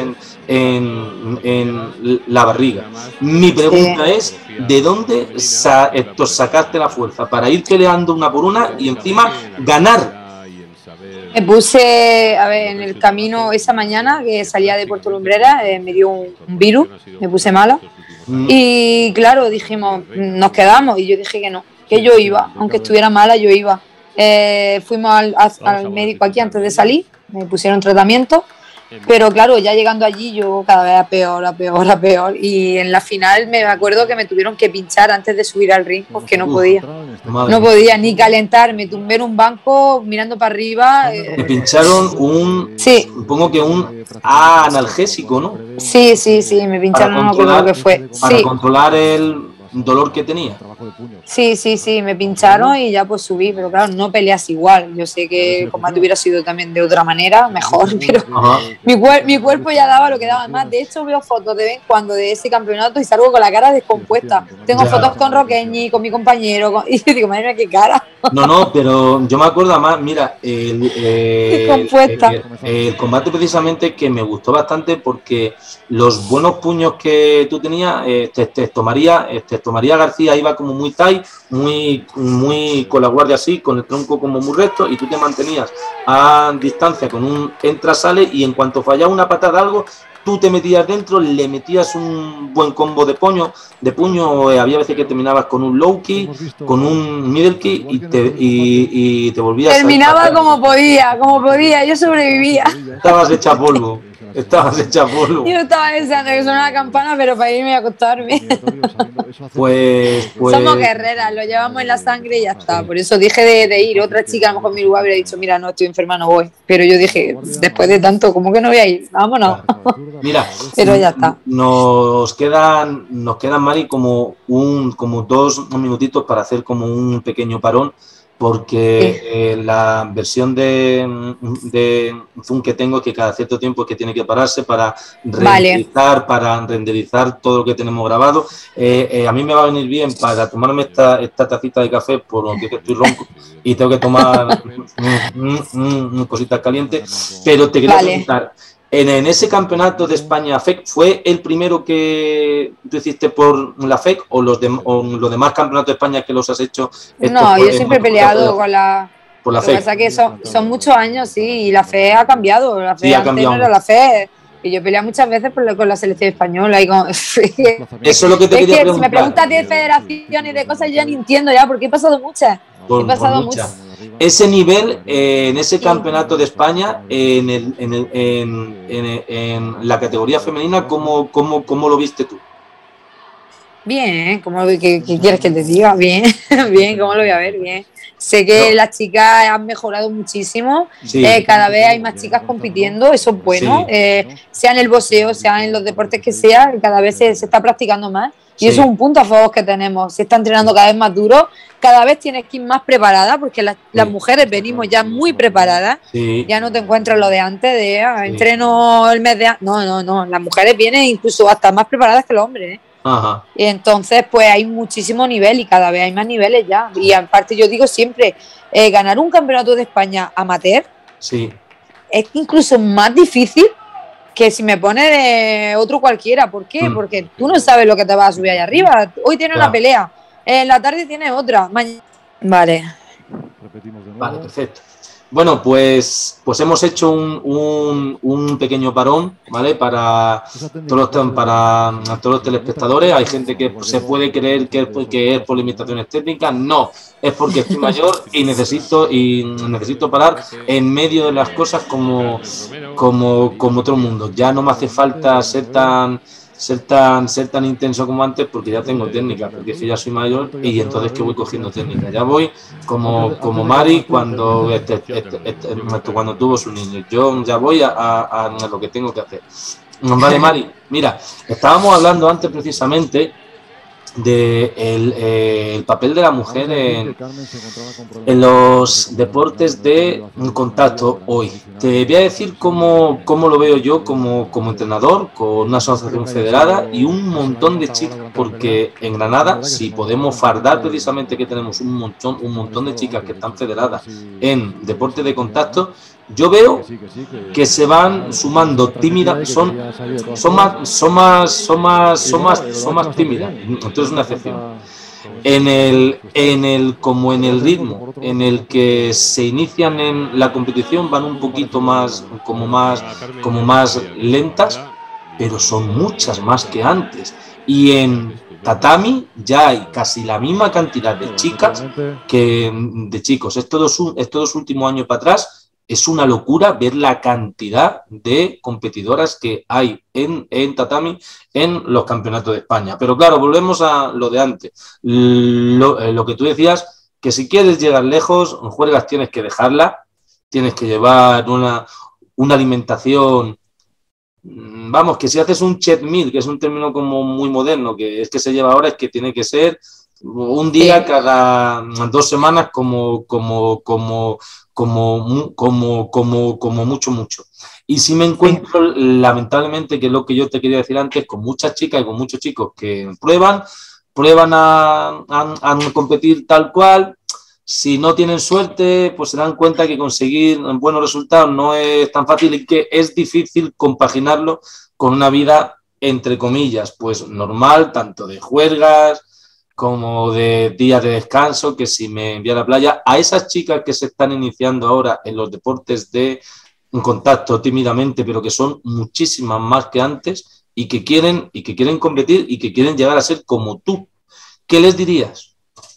en la barriga. Mi pregunta es, ¿de dónde sacaste la fuerza para ir peleando una por una y encima ganar? Me puse, a ver, en el camino esa mañana que salía de Puerto Lumbrera, me dio un virus, me puse mala. Y claro, dijimos, nos quedamos. Y yo dije que no, que yo iba, aunque estuviera mala, yo iba. Fuimos al médico aquí antes de salir, me pusieron tratamiento. Pero claro, ya llegando allí yo cada vez a peor. Y en la final me acuerdo que me tuvieron que pinchar antes de subir al ring porque no podía. No podía ni calentar, me tumbé en un banco mirando para arriba. Me pincharon supongo que un analgésico, ¿no? Sí, me pincharon, no me acuerdo lo que fue. Para controlar el dolor que tenía. Sí, me pincharon y ya pues subí, pero claro, no peleas igual. Yo sé que el combate hubiera sido también de otra manera, mejor, pero mi cuerpo ya daba lo que daba. Además, de hecho, veo fotos de vez en cuando de ese campeonato y salgo con la cara descompuesta. Tengo fotos con Roqueñi, con mi compañero, y digo, madre mía, qué cara. No, pero yo me acuerdo además, mira, el combate precisamente que me gustó bastante porque los buenos puños que tú tenías, Testo María García iba como muy tight, muy con la guardia así, con el tronco como muy recto, y tú te mantenías a distancia con un entra-sale, y en cuanto fallaba una patada algo, tú te metías dentro, le metías un buen combo de puño, había veces que terminabas con un low kick, con un middle kick y te volvías. Terminaba como podía, yo sobrevivía. Estabas hecha polvo. Yo estaba deseando que sonara la campana, pero para irme a acostarme. Pues somos guerreras, lo llevamos en la sangre y ya está. Por eso dije de ir. Otra chica a lo mejor en mi lugar hubiera dicho, mira, no, estoy enferma, no voy. Pero yo dije, después de tanto, ¿cómo que no voy a ir? Vámonos. Mira, pero ya está. Nos quedan, Mari, como 2 minutitos para hacer como un pequeño parón, porque la versión de Zoom que tengo es que cada cierto tiempo es que tiene que pararse para renderizar todo lo que tenemos grabado. A mí me va a venir bien para tomarme esta tacita de café, por lo que estoy ronco y tengo que tomar cositas calientes, pero te quería preguntar, en ese campeonato de España FEC, ¿fue el primero que tú hiciste por la FEC o los demás campeonatos de España que los has hecho? No, yo siempre he peleado por la FEC. Lo que pasa es que son muchos años, sí, y la FEC ha cambiado. La FEC antes no era la FEC. Y yo peleé muchas veces con la selección española. Y eso es lo que te quería preguntar. Si me preguntas de federaciones y de cosas, yo ya ni entiendo ya, porque he pasado muchas. ese nivel en ese campeonato de España, en la categoría femenina, ¿cómo lo viste tú? Bien, ¿qué quieres que te diga? Bien, bien, ¿cómo lo voy a ver? Bien. Sé que las chicas han mejorado muchísimo, Sí. Cada vez hay más chicas compitiendo, eso es bueno, Sí. Sea en el boxeo, sea en los deportes que sea, cada vez se está practicando más y Sí. eso es un punto a favor que tenemos, se está entrenando cada vez más duro, cada vez tienes que ir más preparada porque las mujeres venimos ya muy preparadas, Sí. ya no te encuentras lo de antes de Sí. entreno el mes de antes, no, las mujeres vienen incluso hasta más preparadas que los hombres, ¿eh? Ajá. Y entonces, pues hay muchísimo nivel y cada vez hay más niveles ya. Y aparte, yo digo siempre, ganar un campeonato de España amateur Sí. es incluso más difícil que si me pone de otro cualquiera. ¿Por qué? Porque tú no sabes lo que te vas a subir allá arriba. Hoy tiene una pelea, en la tarde tiene otra. Vale. Vale, perfecto. Bueno, pues hemos hecho un pequeño parón, ¿vale? Para todos los telespectadores. Hay gente que se puede creer que es por limitaciones técnicas. No, es porque estoy mayor y necesito parar en medio de las cosas como todo el mundo. Ya no me hace falta ser tan intenso como antes porque ya tengo técnica, porque es que ya soy mayor y entonces que voy cogiendo técnica. Ya voy como Mari cuando tuvo su niño. Yo ya voy a lo que tengo que hacer. Vale, Mari, mira, estábamos hablando antes precisamente de el papel de la mujer en los deportes de contacto hoy. Te voy a decir cómo lo veo yo como entrenador, con una asociación federada y un montón de chicas, porque en Granada, si podemos fardar precisamente que tenemos un montón de chicas que están federadas en deportes de contacto, yo veo que se van sumando tímidas, son más tímidas, entonces es una excepción. Como en el ritmo en el que se inician en la competición van un poquito más lentas, pero son muchas más que antes. Y en tatami ya hay casi la misma cantidad de chicas que de chicos. Estos últimos años para atrás es una locura ver la cantidad de competidoras que hay en tatami en los campeonatos de España. Pero claro, volvemos a lo de antes. Lo que tú decías, que si quieres llegar lejos, en juergas tienes que dejarla, tienes que llevar una alimentación. Vamos, que si haces un cheat meal, que es un término como muy moderno, que es que se lleva ahora, es que tiene que ser un día cada 2 semanas como mucho. Y si me encuentro, lamentablemente, que es lo que yo te quería decir antes, con muchas chicas y con muchos chicos que prueban a competir tal cual. Si no tienen suerte, pues se dan cuenta que conseguir buenos resultados no es tan fácil y que es difícil compaginarlo con una vida, entre comillas, pues normal, tanto de juergas como de días de descanso, que si me envía a la playa. A esas chicas que se están iniciando ahora en los deportes de contacto tímidamente, pero que son muchísimas más que antes y que quieren competir y que quieren llegar a ser como tú, ¿qué les dirías?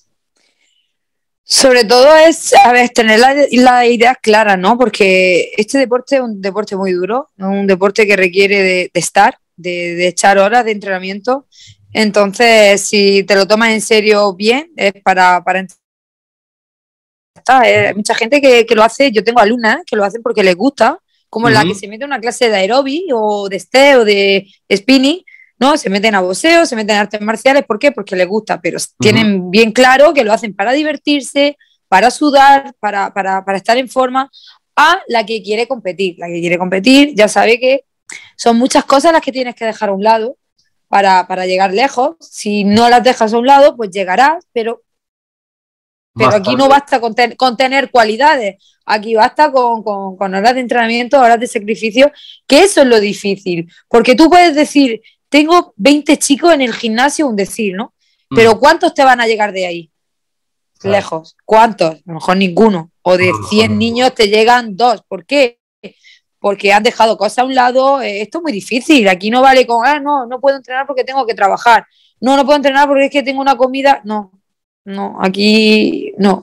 Sobre todo es, a ver, tener la idea clara, ¿no? Porque este deporte es un deporte muy duro, un deporte que requiere de estar, de echar horas de entrenamiento. Entonces, si te lo tomas en serio bien, es para estar. Hay mucha gente que lo hace, yo tengo alumnas que lo hacen porque les gusta, como la que se mete a una clase de aeróbic o de step o de spinning, ¿no? Se meten a boxeo, se meten a artes marciales, ¿por qué? Porque les gusta, pero tienen bien claro que lo hacen para divertirse, para sudar, para estar en forma. A la que quiere competir. La que quiere competir ya sabe que son muchas cosas las que tienes que dejar a un lado para llegar lejos. Si no las dejas a un lado, pues llegarás, pero aquí no basta con tener cualidades, aquí basta con horas de entrenamiento, horas de sacrificio, que eso es lo difícil, porque tú puedes decir, tengo 20 chicos en el gimnasio, un decir, ¿no? Pero ¿cuántos te van a llegar de ahí? Claro. Lejos. ¿Cuántos? A lo mejor ninguno. O de 100 niños te llegan 2. ¿Por qué? Porque has dejado cosas a un lado. Esto es muy difícil. Aquí no vale con, no puedo entrenar porque tengo que trabajar. No puedo entrenar porque es que tengo una comida. No, aquí no.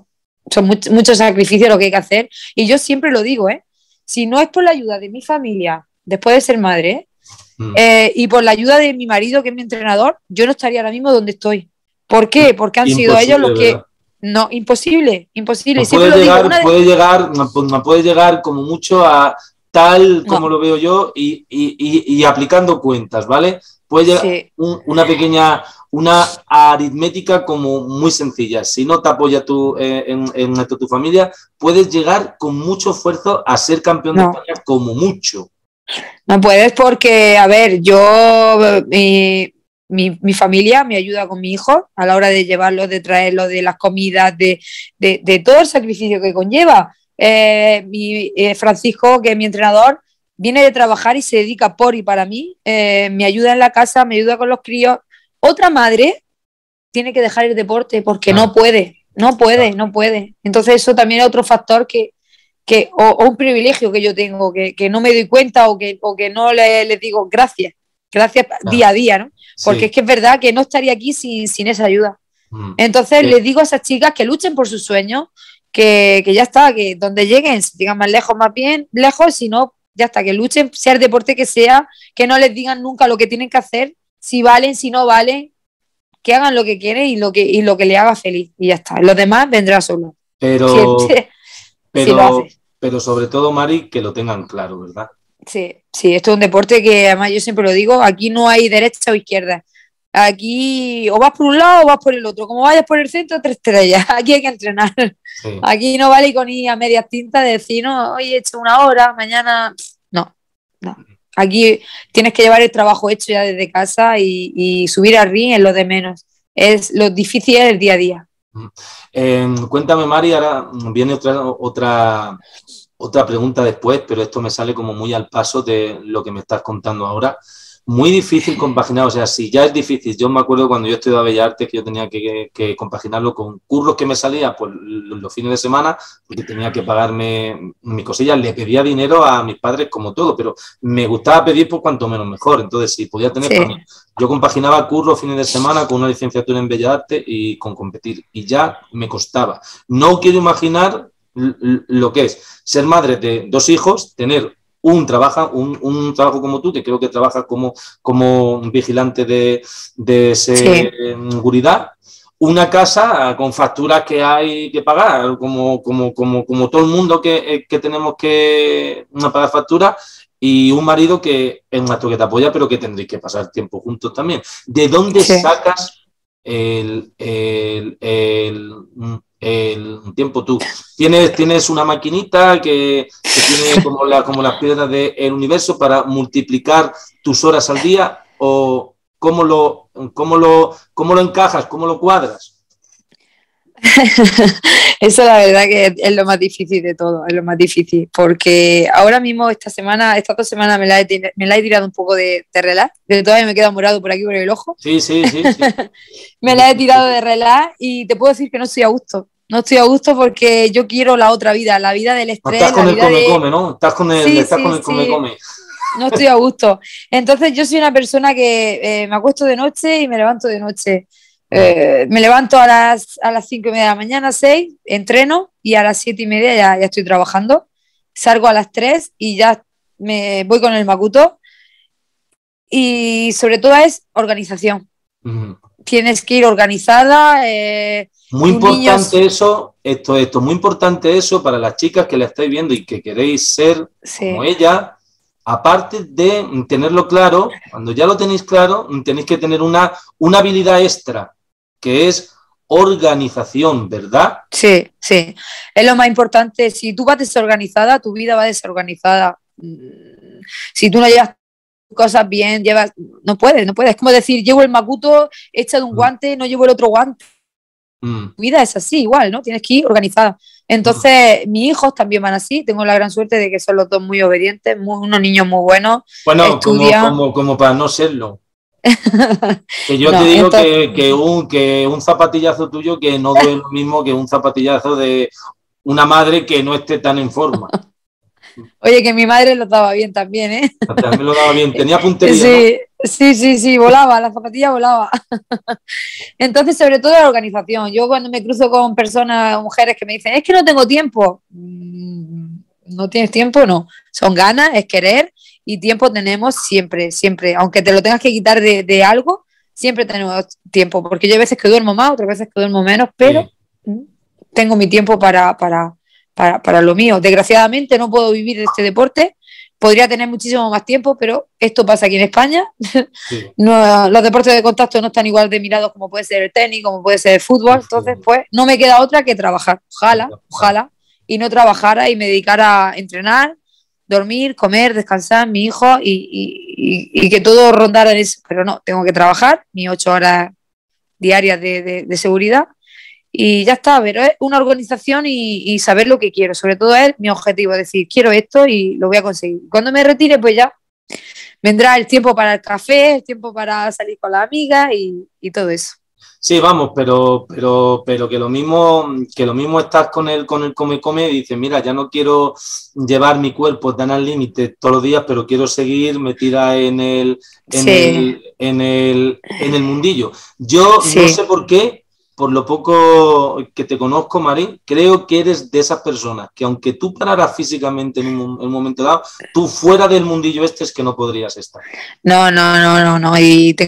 son muchos sacrificios lo que hay que hacer. Y yo siempre lo digo, si no es por la ayuda de mi familia, después de ser madre, y por la ayuda de mi marido, que es mi entrenador, yo no estaría ahora mismo donde estoy. ¿Por qué? Porque han sido ellos los que... ¿Verdad? No, imposible. No puede llegar como mucho a tal como lo veo yo y aplicando cuentas, ¿vale? Puede llegar una aritmética como muy sencilla. Si no te apoya en tu familia, puedes llegar con mucho esfuerzo a ser campeón de España como mucho. No puedes porque, a ver, yo... Mi familia me ayuda con mi hijo a la hora de llevarlo, de traerlo, de las comidas, de todo el sacrificio que conlleva. Francisco, que es mi entrenador, viene de trabajar y se dedica por y para mí, me ayuda en la casa, me ayuda con los críos. Otra madre tiene que dejar el deporte porque no puede. Entonces eso también es otro factor o un privilegio que yo tengo, que no me doy cuenta o que no le digo gracias día a día, ¿no? Porque es que es verdad que no estaría aquí sin esa ayuda. Entonces les digo a esas chicas que luchen por sus sueños, que ya está, que donde lleguen, si llegan más lejos, más bien lejos, si no, ya está, que luchen, sea el deporte que sea, que no les digan nunca lo que tienen que hacer, si valen, si no valen, que hagan lo que quieren y lo que les haga feliz, y ya está. Los demás vendrá solo. Pero sobre todo, Mari, que lo tengan claro, ¿verdad? Sí, esto es un deporte que además yo siempre lo digo, aquí no hay derecha o izquierda. Aquí o vas por un lado o vas por el otro. Como vayas por el centro, 3 estrellas. Aquí hay que entrenar. Sí. Aquí no vale con ir a medias tintas de decir, no, hoy he hecho 1 hora, mañana... No. Aquí tienes que llevar el trabajo hecho ya desde casa y subir al ring es lo de menos. Lo difícil es el día a día. Cuéntame, Mari, ahora viene otra pregunta después, pero esto me sale como muy al paso de lo que me estás contando ahora. Muy difícil compaginar, o sea, si ya es difícil, yo me acuerdo cuando yo estudiaba Bellas Artes que yo tenía que compaginarlo con curros que me salía pues los fines de semana, porque tenía que pagarme mis cosillas, le pedía dinero a mis padres como todo, pero me gustaba pedir por cuanto menos mejor, entonces si podía tener para mí. Yo compaginaba curros fines de semana con una licenciatura en Bellas Artes y con competir, y ya me costaba. No quiero imaginar lo que es ser madre de 2 hijos, tener un trabajo como tú, que creo que trabajas como vigilante de seguridad, una casa con facturas que hay que pagar, como todo el mundo que tenemos que pagar facturas, y un marido que es un acto que te apoya, pero que tendréis que pasar tiempo juntos también. ¿De dónde sacas el tiempo tú? ¿Tienes una maquinita que tiene como las piedras del universo para multiplicar tus horas al día? ¿O cómo lo encajas? ¿Cómo lo cuadras? Eso la verdad que es lo más difícil de todo, es lo más difícil, porque ahora mismo estas 2 semanas me la he tirado un poco de relax, que todavía me queda morado por aquí por el ojo. Sí. Me la he tirado de relax y te puedo decir que no estoy a gusto. No estoy a gusto porque yo quiero la otra vida, la vida del estrés. Estás con el come-come, ¿no? Estás con el come-come. No estoy a gusto. Entonces yo soy una persona que me acuesto de noche y me levanto de noche. Me levanto a las 5:30 de la mañana, 6, entreno y a las 7:30 ya estoy trabajando. Salgo a las 3 y ya me voy con el Makuto. Y sobre todo es organización. Tienes que ir organizada. Muy importante eso, esto, muy importante eso para las chicas que la estáis viendo y que queréis ser como ella. Aparte de tenerlo claro, cuando ya lo tenéis claro, tenéis que tener una habilidad extra, que es organización, ¿verdad? Sí. Es lo más importante. Si tú vas desorganizada, tu vida va desorganizada. Si tú no llevas cosas bien, no puedes. Es como decir, llevo el Makuto hecha de un guante, no llevo el otro guante. Tu vida es así, igual, ¿no? Tienes que ir organizada. Entonces, mis hijos también van así. Tengo la gran suerte de que son los 2 muy obedientes, unos niños muy buenos. Bueno, como para no serlo. Que yo te digo que un zapatillazo tuyo que no duele lo mismo que un zapatillazo de una madre que no esté tan en forma. Oye, que mi madre lo daba bien también, ¿eh? También lo daba bien, tenía puntería, sí, Sí, volaba, la zapatilla volaba. Entonces, sobre todo la organización. Yo cuando me cruzo con personas, mujeres que me dicen, es que no tengo tiempo. No tienes tiempo, no. Son ganas, es querer y tiempo tenemos siempre, siempre. Aunque te lo tengas que quitar de algo, siempre tenemos tiempo. Porque yo hay veces que duermo más, otras veces que duermo menos, pero Sí. tengo mi tiempo para lo mío. Desgraciadamente no puedo vivir de este deporte. Podría tener muchísimo más tiempo, pero esto pasa aquí en España. Sí. No, los deportes de contacto no están igual de mirados como puede ser el tenis, como puede ser el fútbol. Entonces, pues no me queda otra que trabajar. Ojalá, y no trabajara y me dedicara a entrenar, dormir, comer, descansar, mi hijo y que todo rondara en eso. Pero no, tengo que trabajar mis 8 horas diarias de seguridad y ya está, pero es una organización y saber lo que quiero, sobre todo es mi objetivo, es decir, quiero esto y lo voy a conseguir. Cuando me retire, pues ya vendrá el tiempo para el café, el tiempo para salir con las amigas y todo eso. Sí, vamos, pero que lo mismo estás con el come y dices, mira, ya no quiero llevar mi cuerpo tan al límite todos los días, pero quiero seguir metida Sí, en el mundillo. Yo no sí. sé por qué, por lo poco que te conozco, Marín, creo que eres de esas personas que aunque tú pararas físicamente en un momento dado, tú fuera del mundillo este es que no podrías estar. No.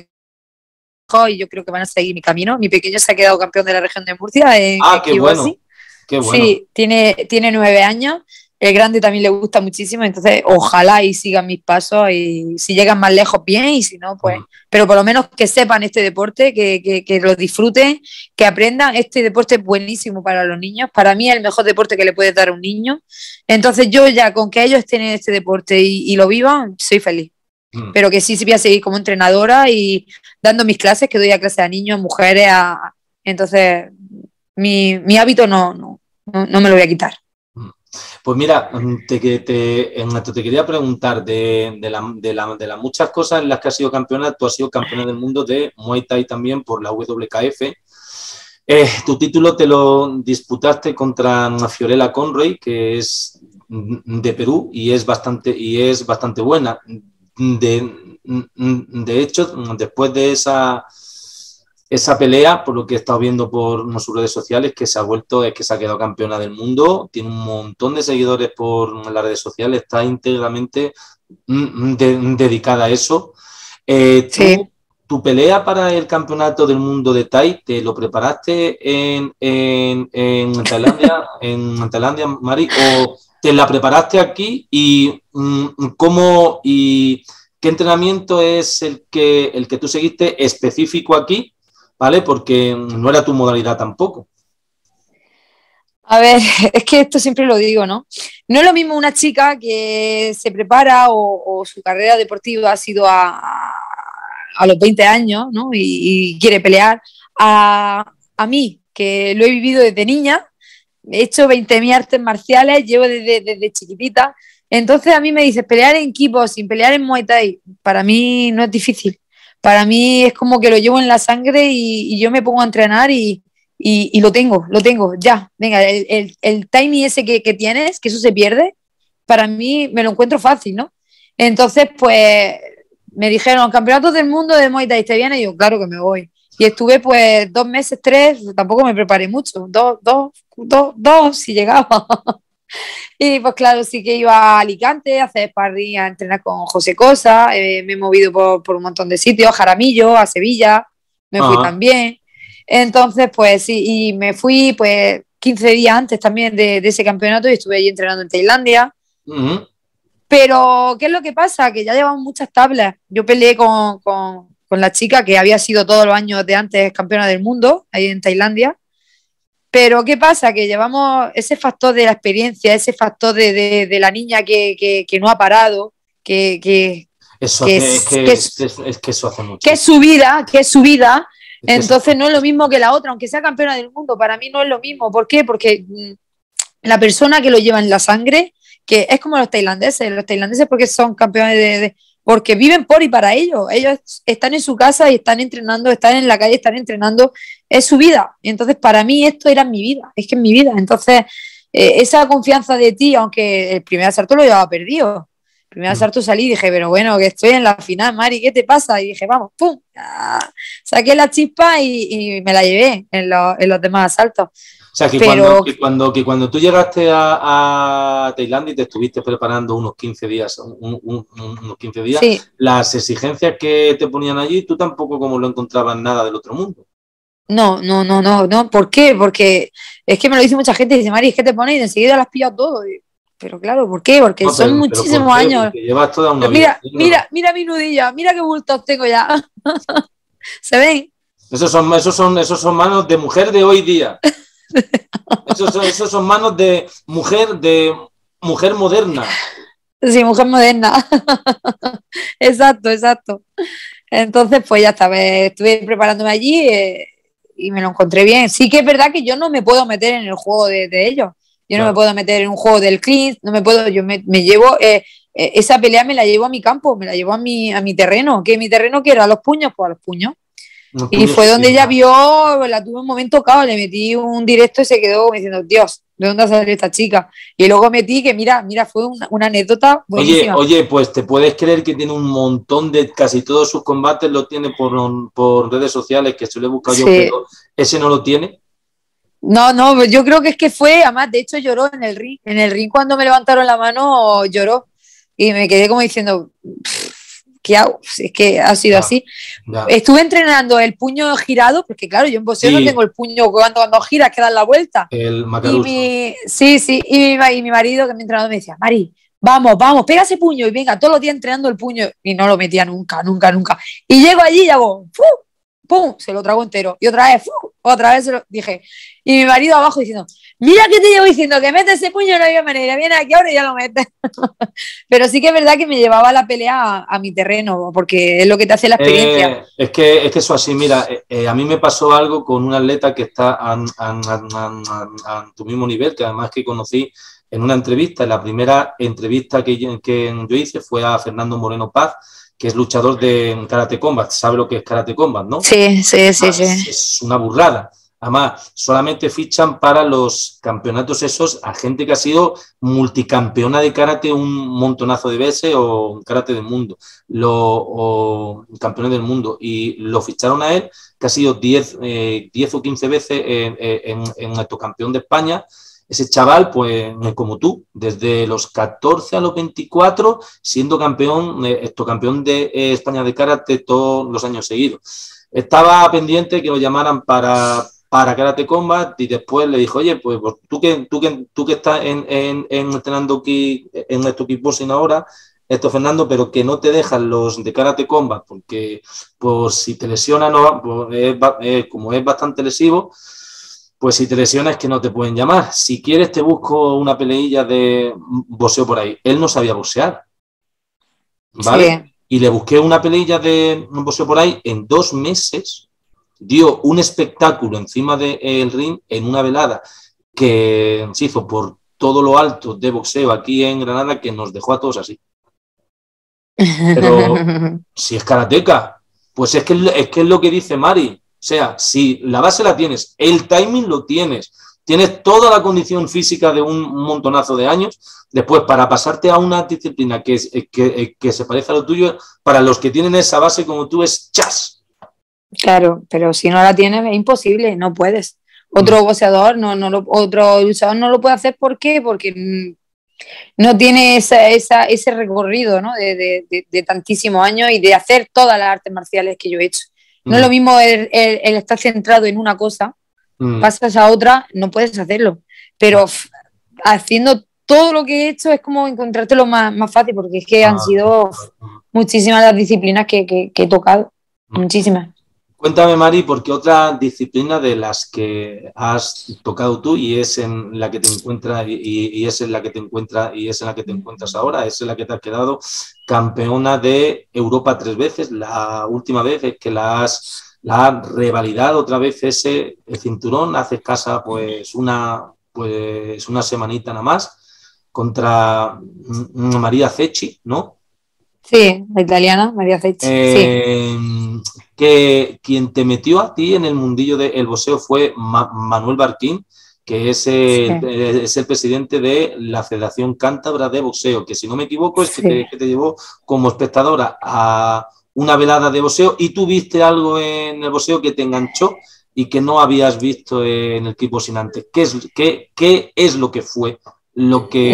Y yo creo que van a seguir mi camino. Mi pequeño se ha quedado campeón de la región de Murcia Ah, en qué bueno, kickboxing. qué bueno. Sí, tiene 9 años. El grande también le gusta muchísimo, entonces ojalá y sigan mis pasos y si llegan más lejos bien y si no, pues, Mm. pero por lo menos que sepan este deporte, que lo disfruten, que aprendan. Este deporte es buenísimo para los niños, para mí es el mejor deporte que le puedes dar a un niño, entonces yo ya con que ellos estén en este deporte y lo vivan, soy feliz. Mm. Pero que sí voy a seguir como entrenadora y dando mis clases, que doy a clases a niños, mujeres, entonces mi hábito no me lo voy a quitar. Pues mira, Ernesto, te quería preguntar de las muchas cosas en las que has sido campeona, tú has sido campeona del mundo de Muay Thai también por la WKF. Tu título te lo disputaste contra Fiorella Conroy, que es de Perú y es bastante buena. De hecho, después de esa pelea, por lo que he estado viendo por sus redes sociales, que se ha quedado campeona del mundo, tiene un montón de seguidores por las redes sociales, está íntegramente dedicada a eso. Sí. Tu pelea para el campeonato del mundo de Thai, ¿te lo preparaste en Tailandia, Mari, o te la preparaste aquí y cómo y qué entrenamiento es el que tú seguiste específico aquí? ¿Vale? Porque no era tu modalidad tampoco. A ver, es que esto siempre lo digo, ¿no? No es lo mismo una chica que se prepara o su carrera deportiva ha sido a los 20 años, ¿no? Y quiere pelear, a mí, que lo he vivido desde niña, he hecho 20.000 artes marciales, llevo desde chiquitita. Entonces a mí me dices, pelear en equipo sin pelear en Muay Thai, para mí no es difícil. Para mí es como que lo llevo en la sangre y yo me pongo a entrenar y lo tengo, ya. Venga, el timing ese que tienes, que eso se pierde, para mí me lo encuentro fácil, ¿no? Entonces, pues me dijeron, campeonatos del mundo de Muay Thai, ¿te viene? Y yo, claro que me voy. Y estuve pues 2 meses, 3, tampoco me preparé mucho, dos, si llegaba. Y pues claro, sí que iba a Alicante a hacer sparring, a entrenar con José Cosa, me he movido por un montón de sitios, a Jaramillo, a Sevilla, me fui Ajá. también. Entonces, pues sí, y me fui pues 15 días antes también de ese campeonato y estuve allí entrenando en Tailandia. Ujú. Pero, ¿qué es lo que pasa? Que ya llevamos muchas tablas. Yo peleé con la chica que había sido todos los años de antes campeona del mundo, ahí en Tailandia. Pero, ¿qué pasa? Que llevamos ese factor de la experiencia, ese factor de la niña que no ha parado, que, que, Eso que, hace, es es, que, que, es, es, es que eso hace que es muchísimo. su vida, que es su vida. Es que eso hace Entonces, no es lo muchísimo. mismo que la otra, aunque sea campeona del mundo. Para mí no es lo mismo. ¿Por qué? Porque la persona que lo lleva en la sangre, que es como los tailandeses porque son campeones porque viven por y para ellos están en su casa y están entrenando, están en la calle, están entrenando, es su vida, y entonces para mí esto era mi vida, es que es mi vida, entonces esa confianza de ti, aunque el primer asalto lo llevaba perdido, Primer asalto salí y dije, pero bueno, que estoy en la final, Mari, ¿qué te pasa? Y dije, vamos, pum, saqué la chispa y me la llevé en los demás asaltos. O sea, Pero cuando tú llegaste a Tailandia y te estuviste preparando unos 15 días, unos 15 días, sí, las exigencias que te ponían allí, tú tampoco como lo encontrabas nada del otro mundo. no. ¿Por qué? Porque es que me lo dice mucha gente y dice, Mari, es que te pones y enseguida las pillas todo. Pero claro, ¿por qué? Porque No, son pero ¿por muchísimos qué? años. Porque llevas toda una Pero vida. mira mi nudilla, mira qué bultos tengo ya. ¿Se ven? Esos son manos de mujer de hoy día. Esos son manos de mujer moderna. Sí, mujer moderna. Exacto. Entonces, pues ya está, estuve preparándome allí y me lo encontré bien. Sí que es verdad que yo no me puedo meter en el juego de ellos. Yo no me puedo meter en un juego del clean, no me puedo, yo me llevo, esa pelea me la llevo a mi campo, me la llevo a mi terreno. ¿Que mi terreno qué era? ¿A los puños? Pues a los puños. Y fue donde ella vio, la tuve un momento cao, le metí un directo y se quedó diciendo, Dios, ¿de dónde ha salido esta chica? Y luego metí que mira, fue una anécdota buenísima. Oye, pues te puedes creer que tiene un montón de, casi todos sus combates los tiene por redes sociales, que se lo he buscado yo, pero ese no lo tiene. No, yo creo que es que fue, además, de hecho lloró en el ring cuando me levantaron la mano, lloró. Y me quedé como diciendo, ¿qué hago? Es que ha sido así. Estuve entrenando el puño girado, porque claro, yo en boxeo no tengo el puño cuando giras que das la vuelta. El macaruso. Sí, y mi marido, que mi entrenador, me decía, Mari, vamos, pega ese puño y venga, todos los días entrenando el puño. Y no lo metía nunca. Y llego allí y hago, ¡pum! Se lo trago entero. Y otra vez se lo dije. Y mi marido abajo diciendo, mira que te llevo diciendo que metes ese puño, no había manera, viene aquí ahora y ya lo metes. Pero sí que es verdad que me llevaba la pelea a mi terreno, porque es lo que te hace la experiencia. Es que eso así, mira, a mí me pasó algo con un atleta que está a tu mismo nivel, que además que conocí en una entrevista. La primera entrevista que yo hice fue a Fernando Moreno Paz, que es luchador de Karate Combat. ¿Sabe lo que es Karate Combat, no? Sí. Es una burrada. Además, solamente fichan para los campeonatos esos a gente que ha sido multicampeona de karate un montonazo de veces o karate del mundo, o campeones del mundo. Y lo ficharon a él, que ha sido 10 o 15 veces en nuestro campeón de España. Ese chaval, pues como tú, desde los 14 a los 24, siendo campeón de España de karate todos los años seguidos. Estaba pendiente que lo llamaran para Karate Combat y después le dijo, oye, pues tú que estás entrenando aquí en nuestro kickboxing ahora, Fernando, pero que no te dejan los de Karate Combat, porque por si te lesionas, como es bastante lesivo, pues si te lesionas es que no te pueden llamar. Si quieres te busco una peleilla de boxeo por ahí. Él no sabía boxear, ¿vale? Sí. Y le busqué una peleilla de boxeo por ahí en 2 meses. Dio un espectáculo encima del ring en una velada que se hizo por todo lo alto de boxeo aquí en Granada, que nos dejó a todos así. Pero si es karateca, pues es que es lo que dice Mari. O sea, si la base la tienes, el timing lo tienes toda la condición física de un montonazo de años, después para pasarte a una disciplina que se parece a lo tuyo, para los que tienen esa base como tú es ¡chas! Claro, pero si no la tienes es imposible, no puedes. Otro boxeador, otro luchador no lo puede hacer. ¿Por qué? Porque no tiene ese recorrido, ¿no? de tantísimos años y de hacer todas las artes marciales que yo he hecho. No es lo mismo el estar centrado en una cosa, pasas a otra, no puedes hacerlo. Pero haciendo todo lo que he hecho es como encontrártelo más fácil, porque es que han sido muchísimas las disciplinas que he tocado, muchísimas. Cuéntame, Mari, porque otra disciplina de las que has tocado tú y es en la que te encuentras y es en la que te encuentras y es en la que te encuentras ahora, es en la que te has quedado campeona de Europa 3 veces. La última vez es que la has revalidado otra vez el cinturón hace escasa pues una semanita nada más contra María Cecchi, ¿no? Sí, la italiana, María Cecchi. Sí. Que quien te metió a ti en el mundillo del boxeo fue Manuel Barquín, que es el presidente de la Federación Cántabra de Boxeo, que si no me equivoco es que te llevó como espectadora a una velada de boxeo y tú viste algo en el boxeo que te enganchó y que no habías visto en el kickboxing antes. ¿Qué es lo que fue lo que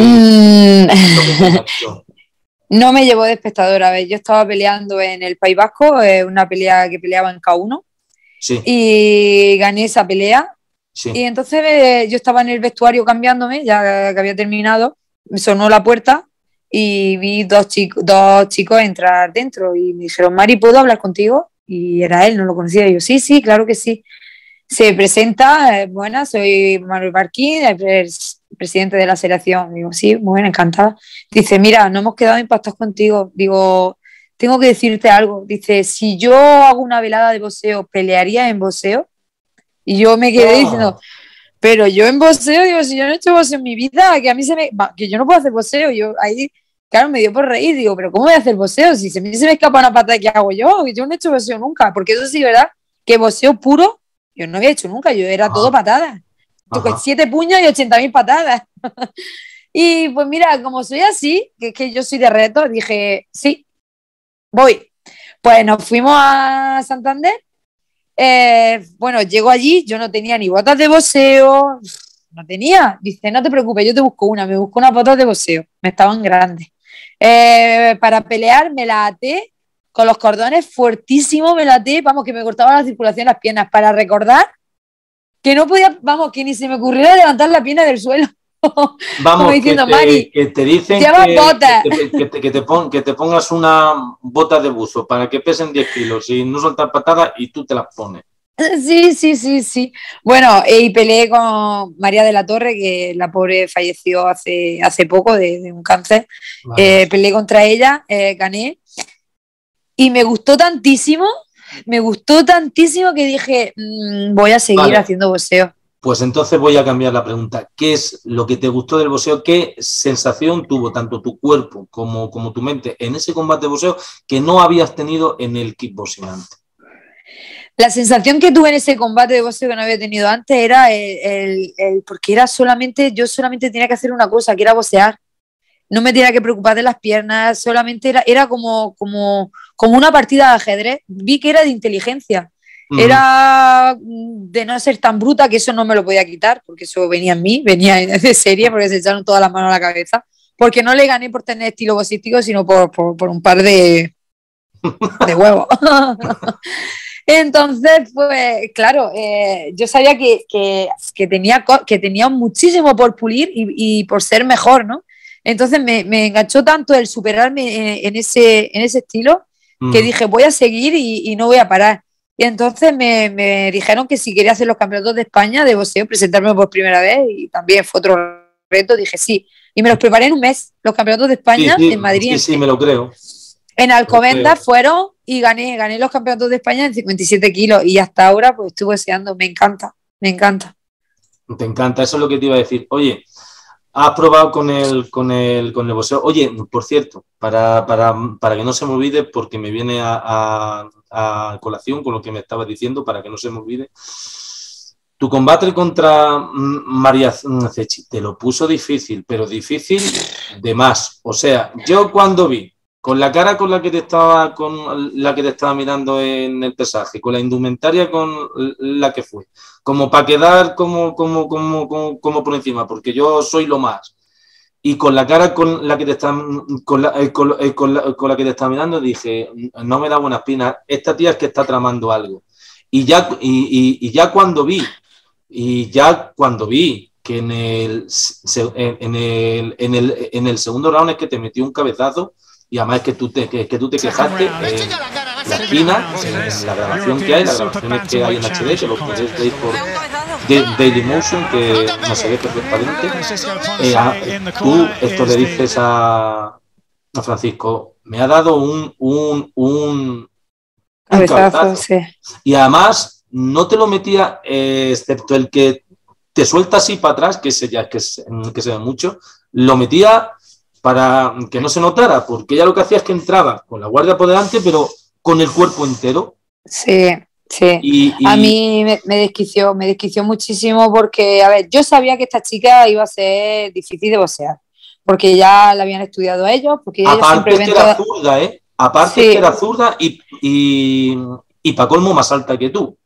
te enganchó? No me llevó de espectadora. A ver, yo estaba peleando en el País Vasco, una pelea que peleaba en K1, sí. Y gané esa pelea. Sí. Y entonces yo estaba en el vestuario cambiándome, ya que había terminado, me sonó la puerta y vi dos chicos entrar dentro y me dijeron, Mari, ¿puedo hablar contigo? Y era él, no lo conocía. Y yo, sí, claro que sí. Se presenta, buena, soy Manuel Barquín, el presidente de la selección. Digo, sí, muy bien, encantada. Dice, mira, no hemos quedado impactados contigo. Digo, tengo que decirte algo. Dice, si yo hago una velada de boxeo, ¿pelearía en boxeo? Y yo me quedé diciendo, pero yo en boxeo, digo, si yo no he hecho boxeo en mi vida, que a mí que yo no puedo hacer boxeo. Yo ahí, claro, me dio por reír, digo, pero ¿cómo voy a hacer boxeo? Si se me escapa una pata, ¿qué hago yo? Yo no he hecho boxeo nunca, porque eso sí, ¿verdad? Que boxeo puro, yo no había hecho nunca, yo era todo patadas. 7 puños y 80.000 patadas. Y pues mira, como soy así, que es que yo soy de reto, dije, sí, voy. Pues nos fuimos a Santander. Bueno, llego allí, yo no tenía ni botas de boxeo, no tenía. Dice, no te preocupes, yo te busco una. Me busco unas botas de boxeo, me estaban grandes. Para pelear me la até con los cordones fuertísimos, me la até, vamos, que me cortaba la circulación en las piernas, para recordar que no podía, vamos, que ni se me ocurriera levantar la pierna del suelo. Vamos, como diciendo, Mari, que te dicen que te pongas una bota de buzo para que pesen 10 kilos y no soltar patadas y tú te las pones. Sí. Bueno, y peleé con María de la Torre, que la pobre falleció hace poco de un cáncer. Vale. Peleé contra ella, gané. Y me gustó tantísimo que dije, voy a seguir haciendo boxeo. Pues entonces voy a cambiar la pregunta. ¿Qué es lo que te gustó del boxeo? ¿Qué sensación tuvo tanto tu cuerpo como tu mente en ese combate de boxeo que no habías tenido en el kickboxing antes? La sensación que tuve en ese combate de boxeo que no había tenido antes era porque yo solamente tenía que hacer una cosa, que era boxear. No me tenía que preocupar de las piernas, solamente era como una partida de ajedrez. Vi que era de inteligencia. Era de no ser tan bruta, que eso no me lo podía quitar, porque eso venía en mí, venía de serie, porque se echaron todas las manos a la cabeza, porque no le gané por tener estilo boxístico, sino por un par de huevos. Entonces, pues claro, yo sabía que tenía muchísimo por pulir y por ser mejor, ¿no? Entonces me enganchó tanto el superarme en ese estilo, que dije, voy a seguir y no voy a parar. Y entonces me dijeron que si quería hacer los campeonatos de España de boxeo, presentarme por primera vez, y también fue otro reto, dije sí. Y me los preparé en un mes, los campeonatos de España en Madrid. Sí, me lo creo. En Alcobendas fueron y gané los campeonatos de España en 57 kilos y hasta ahora pues estuve boxeando, me encanta. Te encanta, eso es lo que te iba a decir. Oye, ¿has probado con el boxeo? Oye, por cierto, para que no se me olvide, porque me viene a colación con lo que me estabas diciendo, para que no se me olvide. Tu combate contra María Cechi te lo puso difícil, pero difícil de más. O sea, yo cuando vi, con la cara con la que te estaba mirando en el pesaje, con la indumentaria con la que fue, como para quedar como por encima, porque yo soy lo más, y con la cara con la que te está mirando, dije, no me da buena espina, esta tía es que está tramando algo. Y ya cuando vi que en el segundo round es que te metió un cabezazo. Y además que tú te quejaste la espina, en la grabación que hay, las grabaciones que hay en HD, que lo podéis ver por Dailymotion, que no se ve perfectamente. Tú esto le dices a Francisco, me ha dado un cabezazo. Sí. Y además no te lo metía, excepto el que te suelta así para atrás, que se ve mucho, lo metía para que no se notara, porque ella lo que hacía es que entraba con la guardia por delante, pero con el cuerpo entero. Sí. Sí, a mí me desquició muchísimo porque, a ver, yo sabía que esta chica iba a ser difícil de boxear, porque ya la habían estudiado ellos, porque ellos siempre Aparte es ven que era todas... zurda, ¿eh? Aparte es que Sí, era zurda y pa' colmo más alta que tú.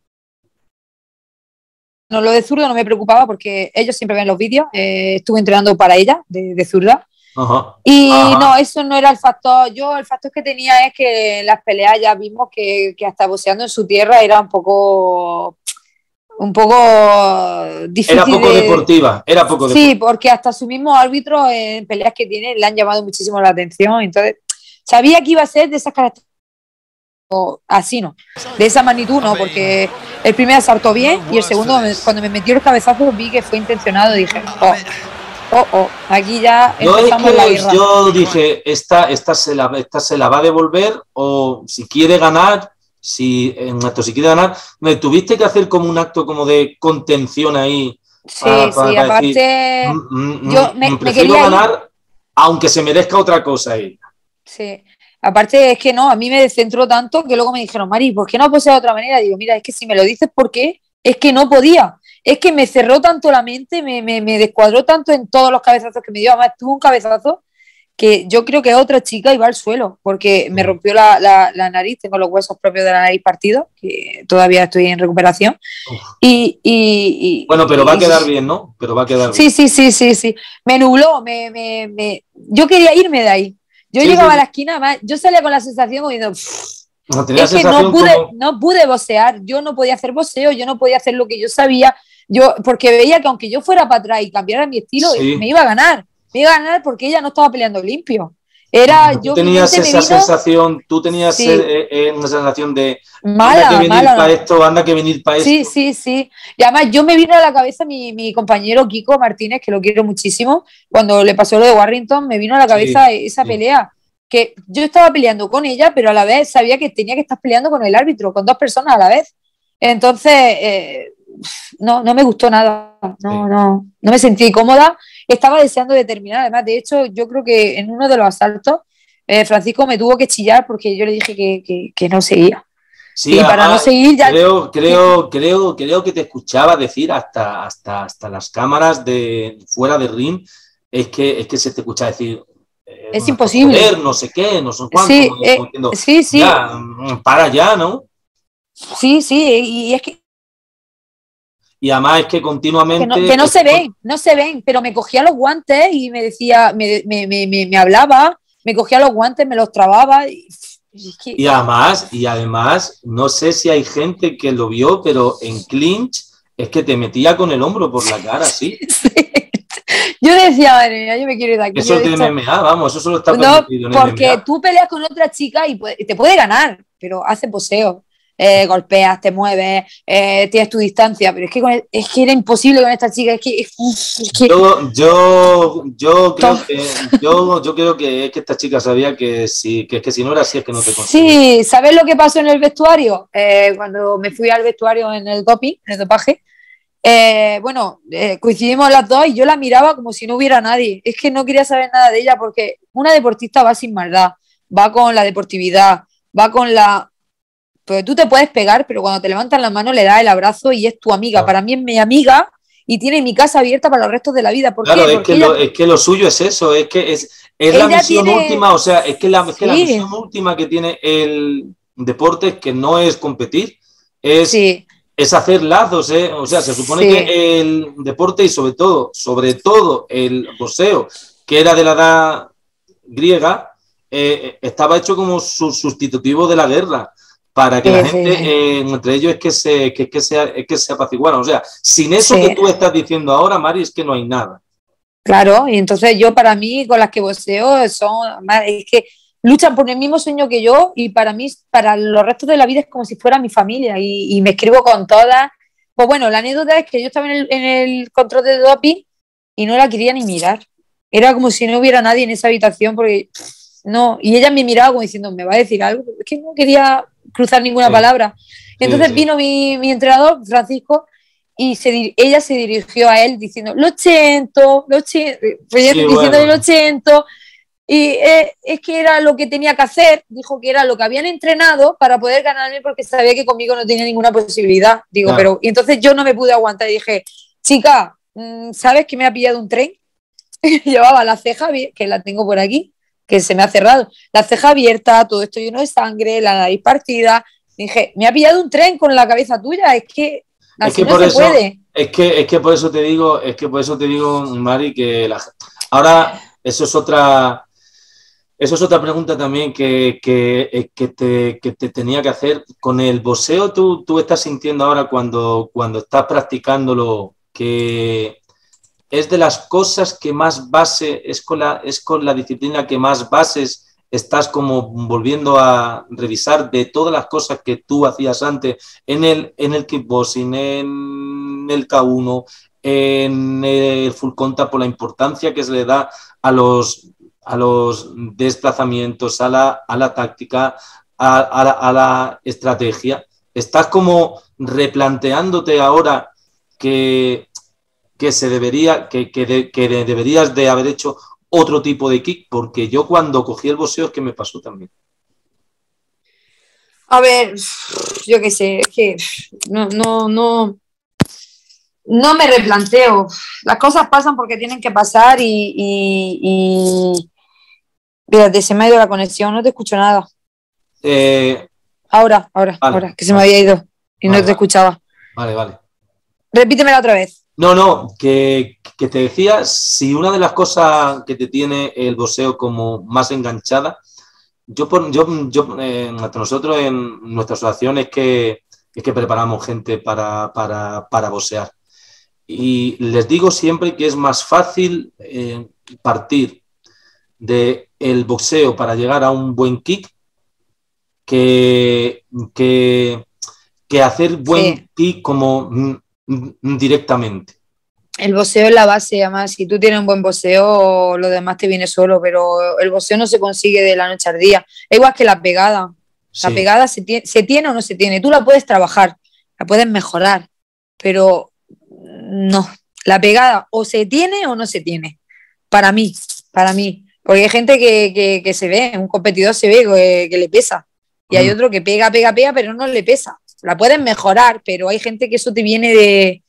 no, lo de zurdo no me preocupaba porque ellos siempre ven los vídeos, estuve entrenando para ella de zurda. Ajá. Y no, Ajá. eso no era el factor. El factor que tenía es que en las peleas ya vimos que hasta boxeando en su tierra era un poco Era difícil poco de... deportiva, era poco Sí, deportiva. porque hasta su mismo árbitro en peleas que tiene le han llamado muchísimo la atención. Entonces, sabía que iba a ser de esas características, así no, de esa magnitud no, porque el primer saltó bien y el segundo, cuando me metió el cabezazo, vi que fue intencionado y dije, aquí ya Yo es empezamos la que guerra. yo dije, esta se la va a devolver o si quiere ganar, si quiere ganar, me tuviste que hacer como un acto como de contención ahí Sí, sí, para decir, aparte yo me prefiero quería ir, ganar aunque se merezca otra cosa ahí. sí, aparte es que no, a mí me descentró tanto que luego me dijeron, Mari, ¿por qué no posee de otra manera? Digo, mira, es que si me lo dices, ¿por qué? Es que no podía, es que me cerró tanto la mente, me descuadró tanto en todos los cabezazos que me dio, además tuvo un cabezazo que yo creo que otra chica iba al suelo, porque me rompió la nariz, tengo los huesos propios de la nariz partidos, que todavía estoy en recuperación. Uf. Y, Bueno, pero va a y, quedar bien, ¿no? Pero va a quedar sí, bien. sí, sí, sí, sí. Me nubló, yo quería irme de ahí. Yo Sí, sí, llegaba a sí. la esquina, además, yo salía con la sensación como diciendo, No, tenía la es que sensación como... no pude boxear, yo no podía hacer boxeo, yo no podía hacer lo que yo sabía, porque veía que aunque yo fuera para atrás y cambiara mi estilo, Sí. me iba a ganar porque ella no estaba peleando limpio. Era, Tú mi tenías mente me esa vino, sensación, tú tenías sí, una sensación de anda que mala, venir para mala. esto, anda que venir para Sí, esto. sí, sí. Y además yo me vino a la cabeza mi compañero Kiko Martínez, que lo quiero muchísimo, cuando le pasó lo de Warrington, me vino a la cabeza Sí, esa sí. pelea, que yo estaba peleando con ella, pero a la vez sabía que tenía que estar peleando con el árbitro, con dos personas a la vez. Entonces, no me gustó nada, Sí. no me sentí cómoda, estaba deseando de terminar. Además, de hecho, yo creo que en uno de los asaltos, Francisco me tuvo que chillar porque yo le dije que no seguía. Sí, Y para no además, seguir ya... creo que te escuchaba decir hasta las cámaras de fuera de ring, es que se te escucha decir Es nuestro imposible. poder, no sé qué, no sé cuánto, Sí, como diciendo, sí, sí, ya, para ya, ¿no? sí, sí, y es Y además es que que continuamente, no se ven, no se ven, pero me cogía los guantes y me decía, me hablaba, me cogía los guantes, me los trababa. Y es que, y además, no sé si hay gente que lo vio, pero en clinch es que te metía con el hombro por la cara, sí. sí. Yo decía, madre mía, yo me quiero ir de aquí. Eso Yo es de esto, MMA, vamos, eso solo está no, permitido en porque MMA. tú peleas con otra chica y te puede ganar, pero hace poseo. Golpeas, te mueves, tienes tu distancia, pero es que, es que era imposible con esta chica, es que Creo que es que esta chica sabía que es que si no era así es que no te conseguía. sí, ¿sabes lo que pasó en el vestuario? Cuando me fui al vestuario en el doping, en el dopaje, coincidimos las dos y yo la miraba como si no hubiera nadie. Es que no quería saber nada de ella porque una deportista va sin maldad, va con la deportividad, va con la... Pues tú te puedes pegar, pero cuando te levantan la mano le das el abrazo y es tu amiga. Claro, Para mí es mi amiga y tiene mi casa abierta para los restos de la vida. ¿Por claro, qué? Porque ella, es que lo suyo es eso, es que es la ella misión tiene... última, o sea, es que la Sí, misión última que tiene el deporte es que no es competir, es, sí, es hacer lazos, ¿eh? O sea, se supone sí, que el deporte y sobre todo el boxeo, que era de la edad griega, estaba hecho como sustitutivo de la guerra para que la sí, gente, sí, sí. entre ellos, es que se apaciguaran. O sea, sin eso que Sí. tú estás diciendo ahora, Mari, es que no hay nada. Claro, y entonces yo para mí, con las que boxeo, es que luchan por el mismo sueño que yo y para mí, para los restos de la vida es como si fuera mi familia y me escribo con todas. Pues bueno, la anécdota es que yo estaba en el control de doping y no la quería ni mirar. Era como si no hubiera nadie en esa habitación porque no, y ella me miraba como diciendo, ¿me va a decir algo? Es que no quería cruzar ninguna Sí, palabra. sí, Entonces sí. vino mi entrenador, Francisco, y ella se dirigió a él diciendo, lo siento, Sí, diciéndole lo bueno. siento, Y es que era lo que tenía que hacer, dijo que era lo que habían entrenado para poder ganarme porque sabía que conmigo no tenía ninguna posibilidad. Digo, Claro. pero... Y entonces yo no me pude aguantar y dije, chica, ¿sabes que me ha pillado un tren? Llevaba la ceja, que la tengo por aquí, que se me ha cerrado, la ceja abierta, todo esto lleno de sangre, la nariz partida. Dije, me ha pillado un tren con la cabeza tuya, es que así no se puede. Es que por eso te digo, Mari, que ahora eso es otra pregunta también que te tenía que hacer. Con el boxeo, tú estás sintiendo ahora cuando estás practicándolo que es de las cosas que más base, es con la disciplina que más bases estás como volviendo a revisar de todas las cosas que tú hacías antes en el kickboxing, en el K1, en el full contact, por la importancia que se le da a los desplazamientos, a la táctica, a la estrategia. Estás como replanteándote ahora que deberías de haber hecho otro tipo de kick, porque yo cuando cogí el boxeo es que me pasó también. A ver, yo qué sé, es que no me replanteo. Las cosas pasan porque tienen que pasar y... Fíjate, se me ha ido la conexión, no te escucho nada. Ahora, que se me había ido y no te escuchaba. Vale. Repítemela otra vez. No, que te decía, si una de las cosas que te tiene el boxeo como más enganchada, nosotros en nuestra asociación es que preparamos gente para boxear. Y les digo siempre que es más fácil partir del boxeo para llegar a un buen kick que hacer buen kick como directamente. El boxeo es la base, además, si tú tienes un buen boxeo, lo demás te viene solo, pero el boxeo no se consigue de la noche al día. Es igual que la pegada. Sí. La pegada se tiene o no se tiene. Tú la puedes trabajar, la puedes mejorar, pero no. La pegada o se tiene o no se tiene. Para mí. Porque hay gente que se ve, un competidor se ve que le pesa. Y hay otro que pega, pero no le pesa. La puedes mejorar, pero hay gente que eso te viene de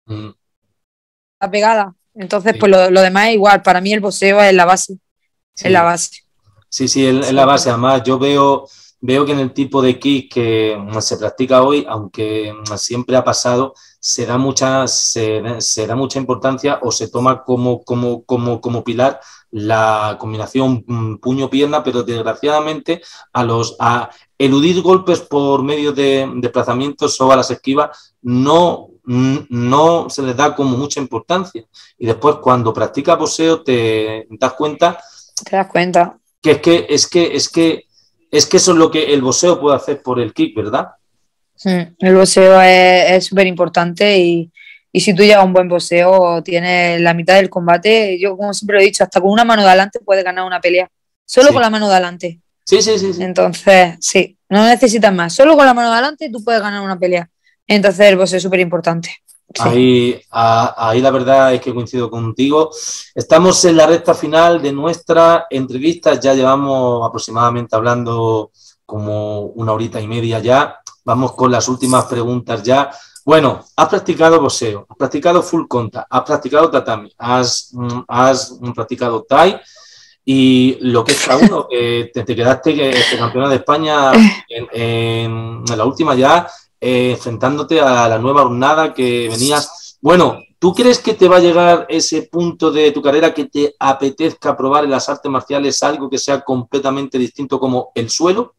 la pegada. Entonces, pues lo demás es igual. Para mí el boxeo es la base. Sí. Es la base. Sí, es la base. Además, yo veo que en el tipo de kick que se practica hoy, aunque siempre ha pasado, se da mucha importancia o se toma como pilar la combinación puño-pierna, pero desgraciadamente a eludir golpes por medio de desplazamientos o a las esquivas no se les da como mucha importancia. Y después cuando practicas boxeo te das cuenta. Que es que eso es lo que el boxeo puede hacer por el kick, ¿verdad? El boxeo es súper importante y si tú llevas un buen boxeo, tienes la mitad del combate. Yo, como siempre lo he dicho, hasta con una mano de adelante puedes ganar una pelea. Solo con la mano de adelante. Sí. Entonces, sí, no necesitas más. Solo con la mano de adelante tú puedes ganar una pelea. Entonces el boxeo es súper importante. Sí. Ahí la verdad es que coincido contigo. Estamos en la recta final de nuestra entrevista. Ya llevamos aproximadamente hablando como 1 horita y media ya. Vamos con las últimas preguntas ya. Bueno, has practicado boxeo, has practicado full contact, has practicado tatami, has practicado Thai y lo que es K1, te quedaste campeona de España en la última ya, enfrentándote a la nueva jornada que venías. Bueno, ¿tú crees que te va a llegar ese punto de tu carrera que te apetezca probar en las artes marciales algo que sea completamente distinto como el suelo?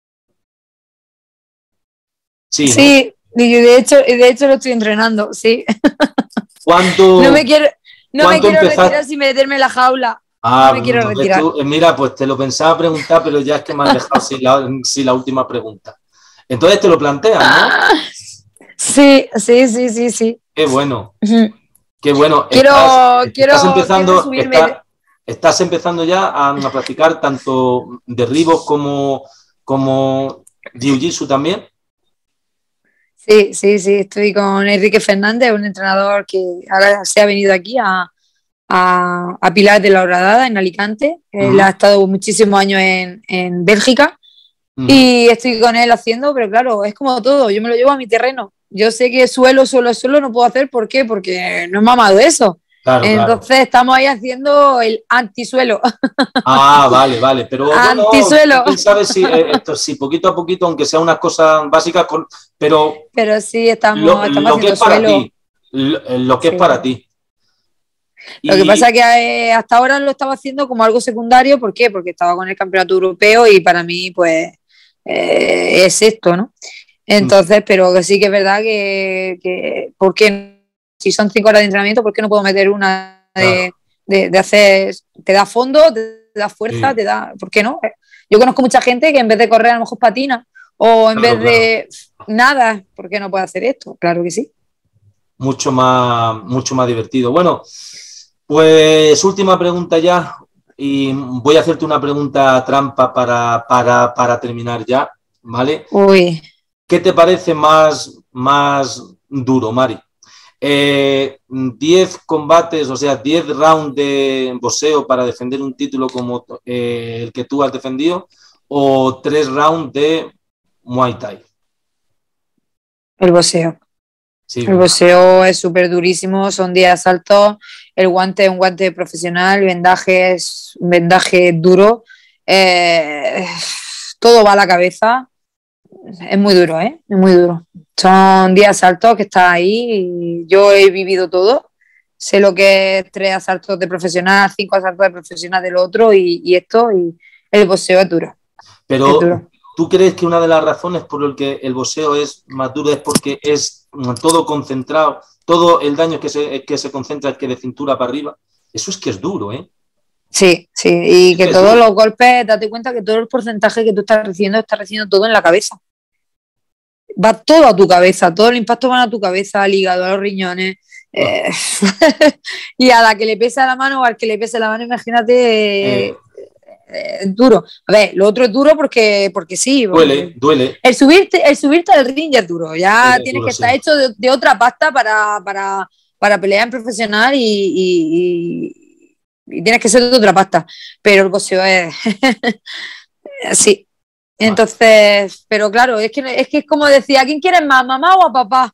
Sí, sí, ¿no? Y de hecho lo estoy entrenando, sí. No me quiero retirar sin meterme en la jaula. No me quiero retirar. Mira, pues te lo pensaba preguntar, pero ya es que me has dejado sin la última pregunta. Entonces te lo planteas, ¿no? Sí. Qué bueno. Qué bueno. Estás empezando ya a practicar tanto derribos como jiu-jitsu también. Sí, estoy con Enrique Fernández, un entrenador que ahora se ha venido aquí a a Pilar de la Horadada, en Alicante. Él ha estado muchísimos años en Bélgica y estoy con él haciendo, pero claro, es como todo, yo me lo llevo a mi terreno. Yo sé que suelo no puedo hacer, ¿por qué? Porque no he mamado eso. Claro, entonces estamos ahí haciendo el antisuelo. Ah, vale, pero antisuelo. ¿quién sabe si poquito a poquito, aunque sea unas cosas básicas, pero sí, estamos lo que es para suelo. ti, lo que es para ti. Lo que pasa es que hasta ahora lo estaba haciendo como algo secundario, ¿por qué? Porque estaba con el campeonato europeo y para mí, pues, es esto, ¿no? Entonces, pero que sí que es verdad que ¿por qué? Si son 5 horas de entrenamiento, ¿por qué no puedo meter una de hacer? Te da fondo, te da fuerza, te da. ¿Por qué no? Yo conozco mucha gente que en vez de correr a lo mejor patina o en vez de nada, ¿por qué no puede hacer esto? Claro que sí. Mucho más divertido. Bueno, pues última pregunta ya y voy a hacerte una pregunta trampa para terminar ya, ¿vale? Uy. ¿Qué te parece más duro, Mari? 10 combates, o sea, 10 rounds de boxeo para defender un título como el que tú has defendido, o 3 rounds de Muay Thai. El boxeo. Sí, el boxeo es súper durísimo, son 10 asaltos, el guante es un guante profesional, el vendaje es un vendaje duro, todo va a la cabeza. Es muy duro, es muy duro. Son 10 asaltos que estás ahí y yo he vivido todo. Sé lo que es 3 asaltos de profesional, 5 asaltos de profesional del otro y el boxeo es duro. Pero, es duro. ¿tú crees que una de las razones por las que el boxeo es más duro es porque es todo concentrado, todo el daño que se concentra es que de cintura para arriba? Eso es que es duro, ¿eh? Sí, y que todos los golpes, date cuenta que todo el porcentaje que tú estás recibiendo todo en la cabeza. Va todo a tu cabeza, todo el impacto va a tu cabeza, al hígado, a los riñones. Y a la que le pesa la mano o al que le pesa la mano, imagínate, duro. A ver, lo otro es duro porque sí. Duele. El subirte al ring ya es duro. Ya tienes que estar hecho de otra pasta para pelear en profesional y tienes que ser de otra pasta. Pero el boxeo es sí. Entonces, pero claro, es que es como decía, ¿a quién quieres más, mamá o a papá?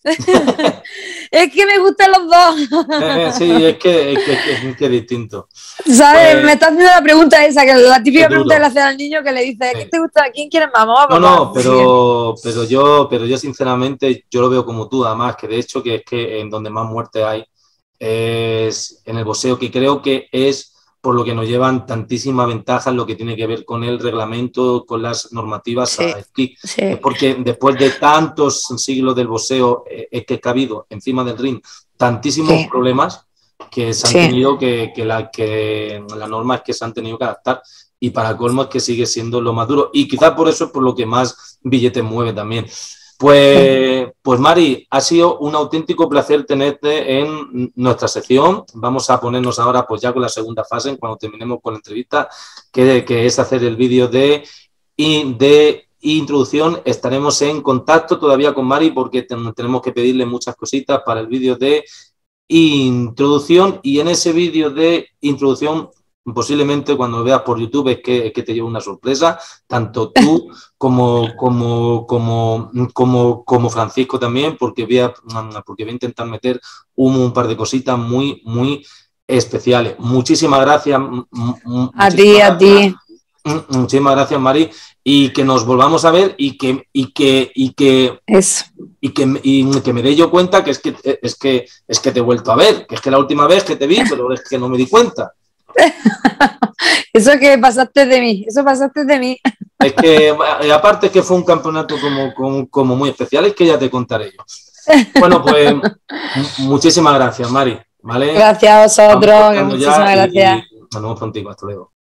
Es que me gustan los dos. Sí, es que es distinto. ¿Sabes? Pues, me está haciendo la pregunta esa, que la típica pregunta que le hace al niño que le dice, ¿qué te gusta? ¿A quién quieres más, mamá o a papá? No, pero yo sinceramente, yo lo veo como tú, además, que de hecho que es que en donde más muerte hay es en el boxeo, que creo que es por lo que nos llevan tantísimas ventajas lo que tiene que ver con el reglamento, con las normativas a esquí. Es porque después de tantos siglos del boxeo es que ha habido encima del ring tantísimos problemas que se han tenido que las normas que se han tenido que adaptar, y para colmo es que sigue siendo lo más duro y quizás por eso es por lo que más billetes mueve también. Pues Mari, ha sido un auténtico placer tenerte en nuestra sección. Vamos a ponernos ahora pues ya con la segunda fase, cuando terminemos con la entrevista, que es hacer el vídeo de introducción. Estaremos en contacto todavía con Mari porque tenemos que pedirle muchas cositas para el vídeo de introducción, y en ese vídeo de introducción posiblemente cuando lo veas por YouTube es que te lleve una sorpresa, tanto tú como Francisco también, porque voy a intentar meter un par de cositas muy, muy especiales. Muchísimas gracias. A ti. Muchísimas gracias, Mari, y que nos volvamos a ver y que me dé yo cuenta que es que te he vuelto a ver, que es que la última vez que te vi, pero es que no me di cuenta. Eso pasaste de mí. Es que aparte que fue un campeonato como muy especial, es que ya te contaré yo. Bueno, pues muchísimas gracias, Mari, ¿vale? Gracias a vosotros, muchísimas gracias. Y nos vemos pronto, hasta luego.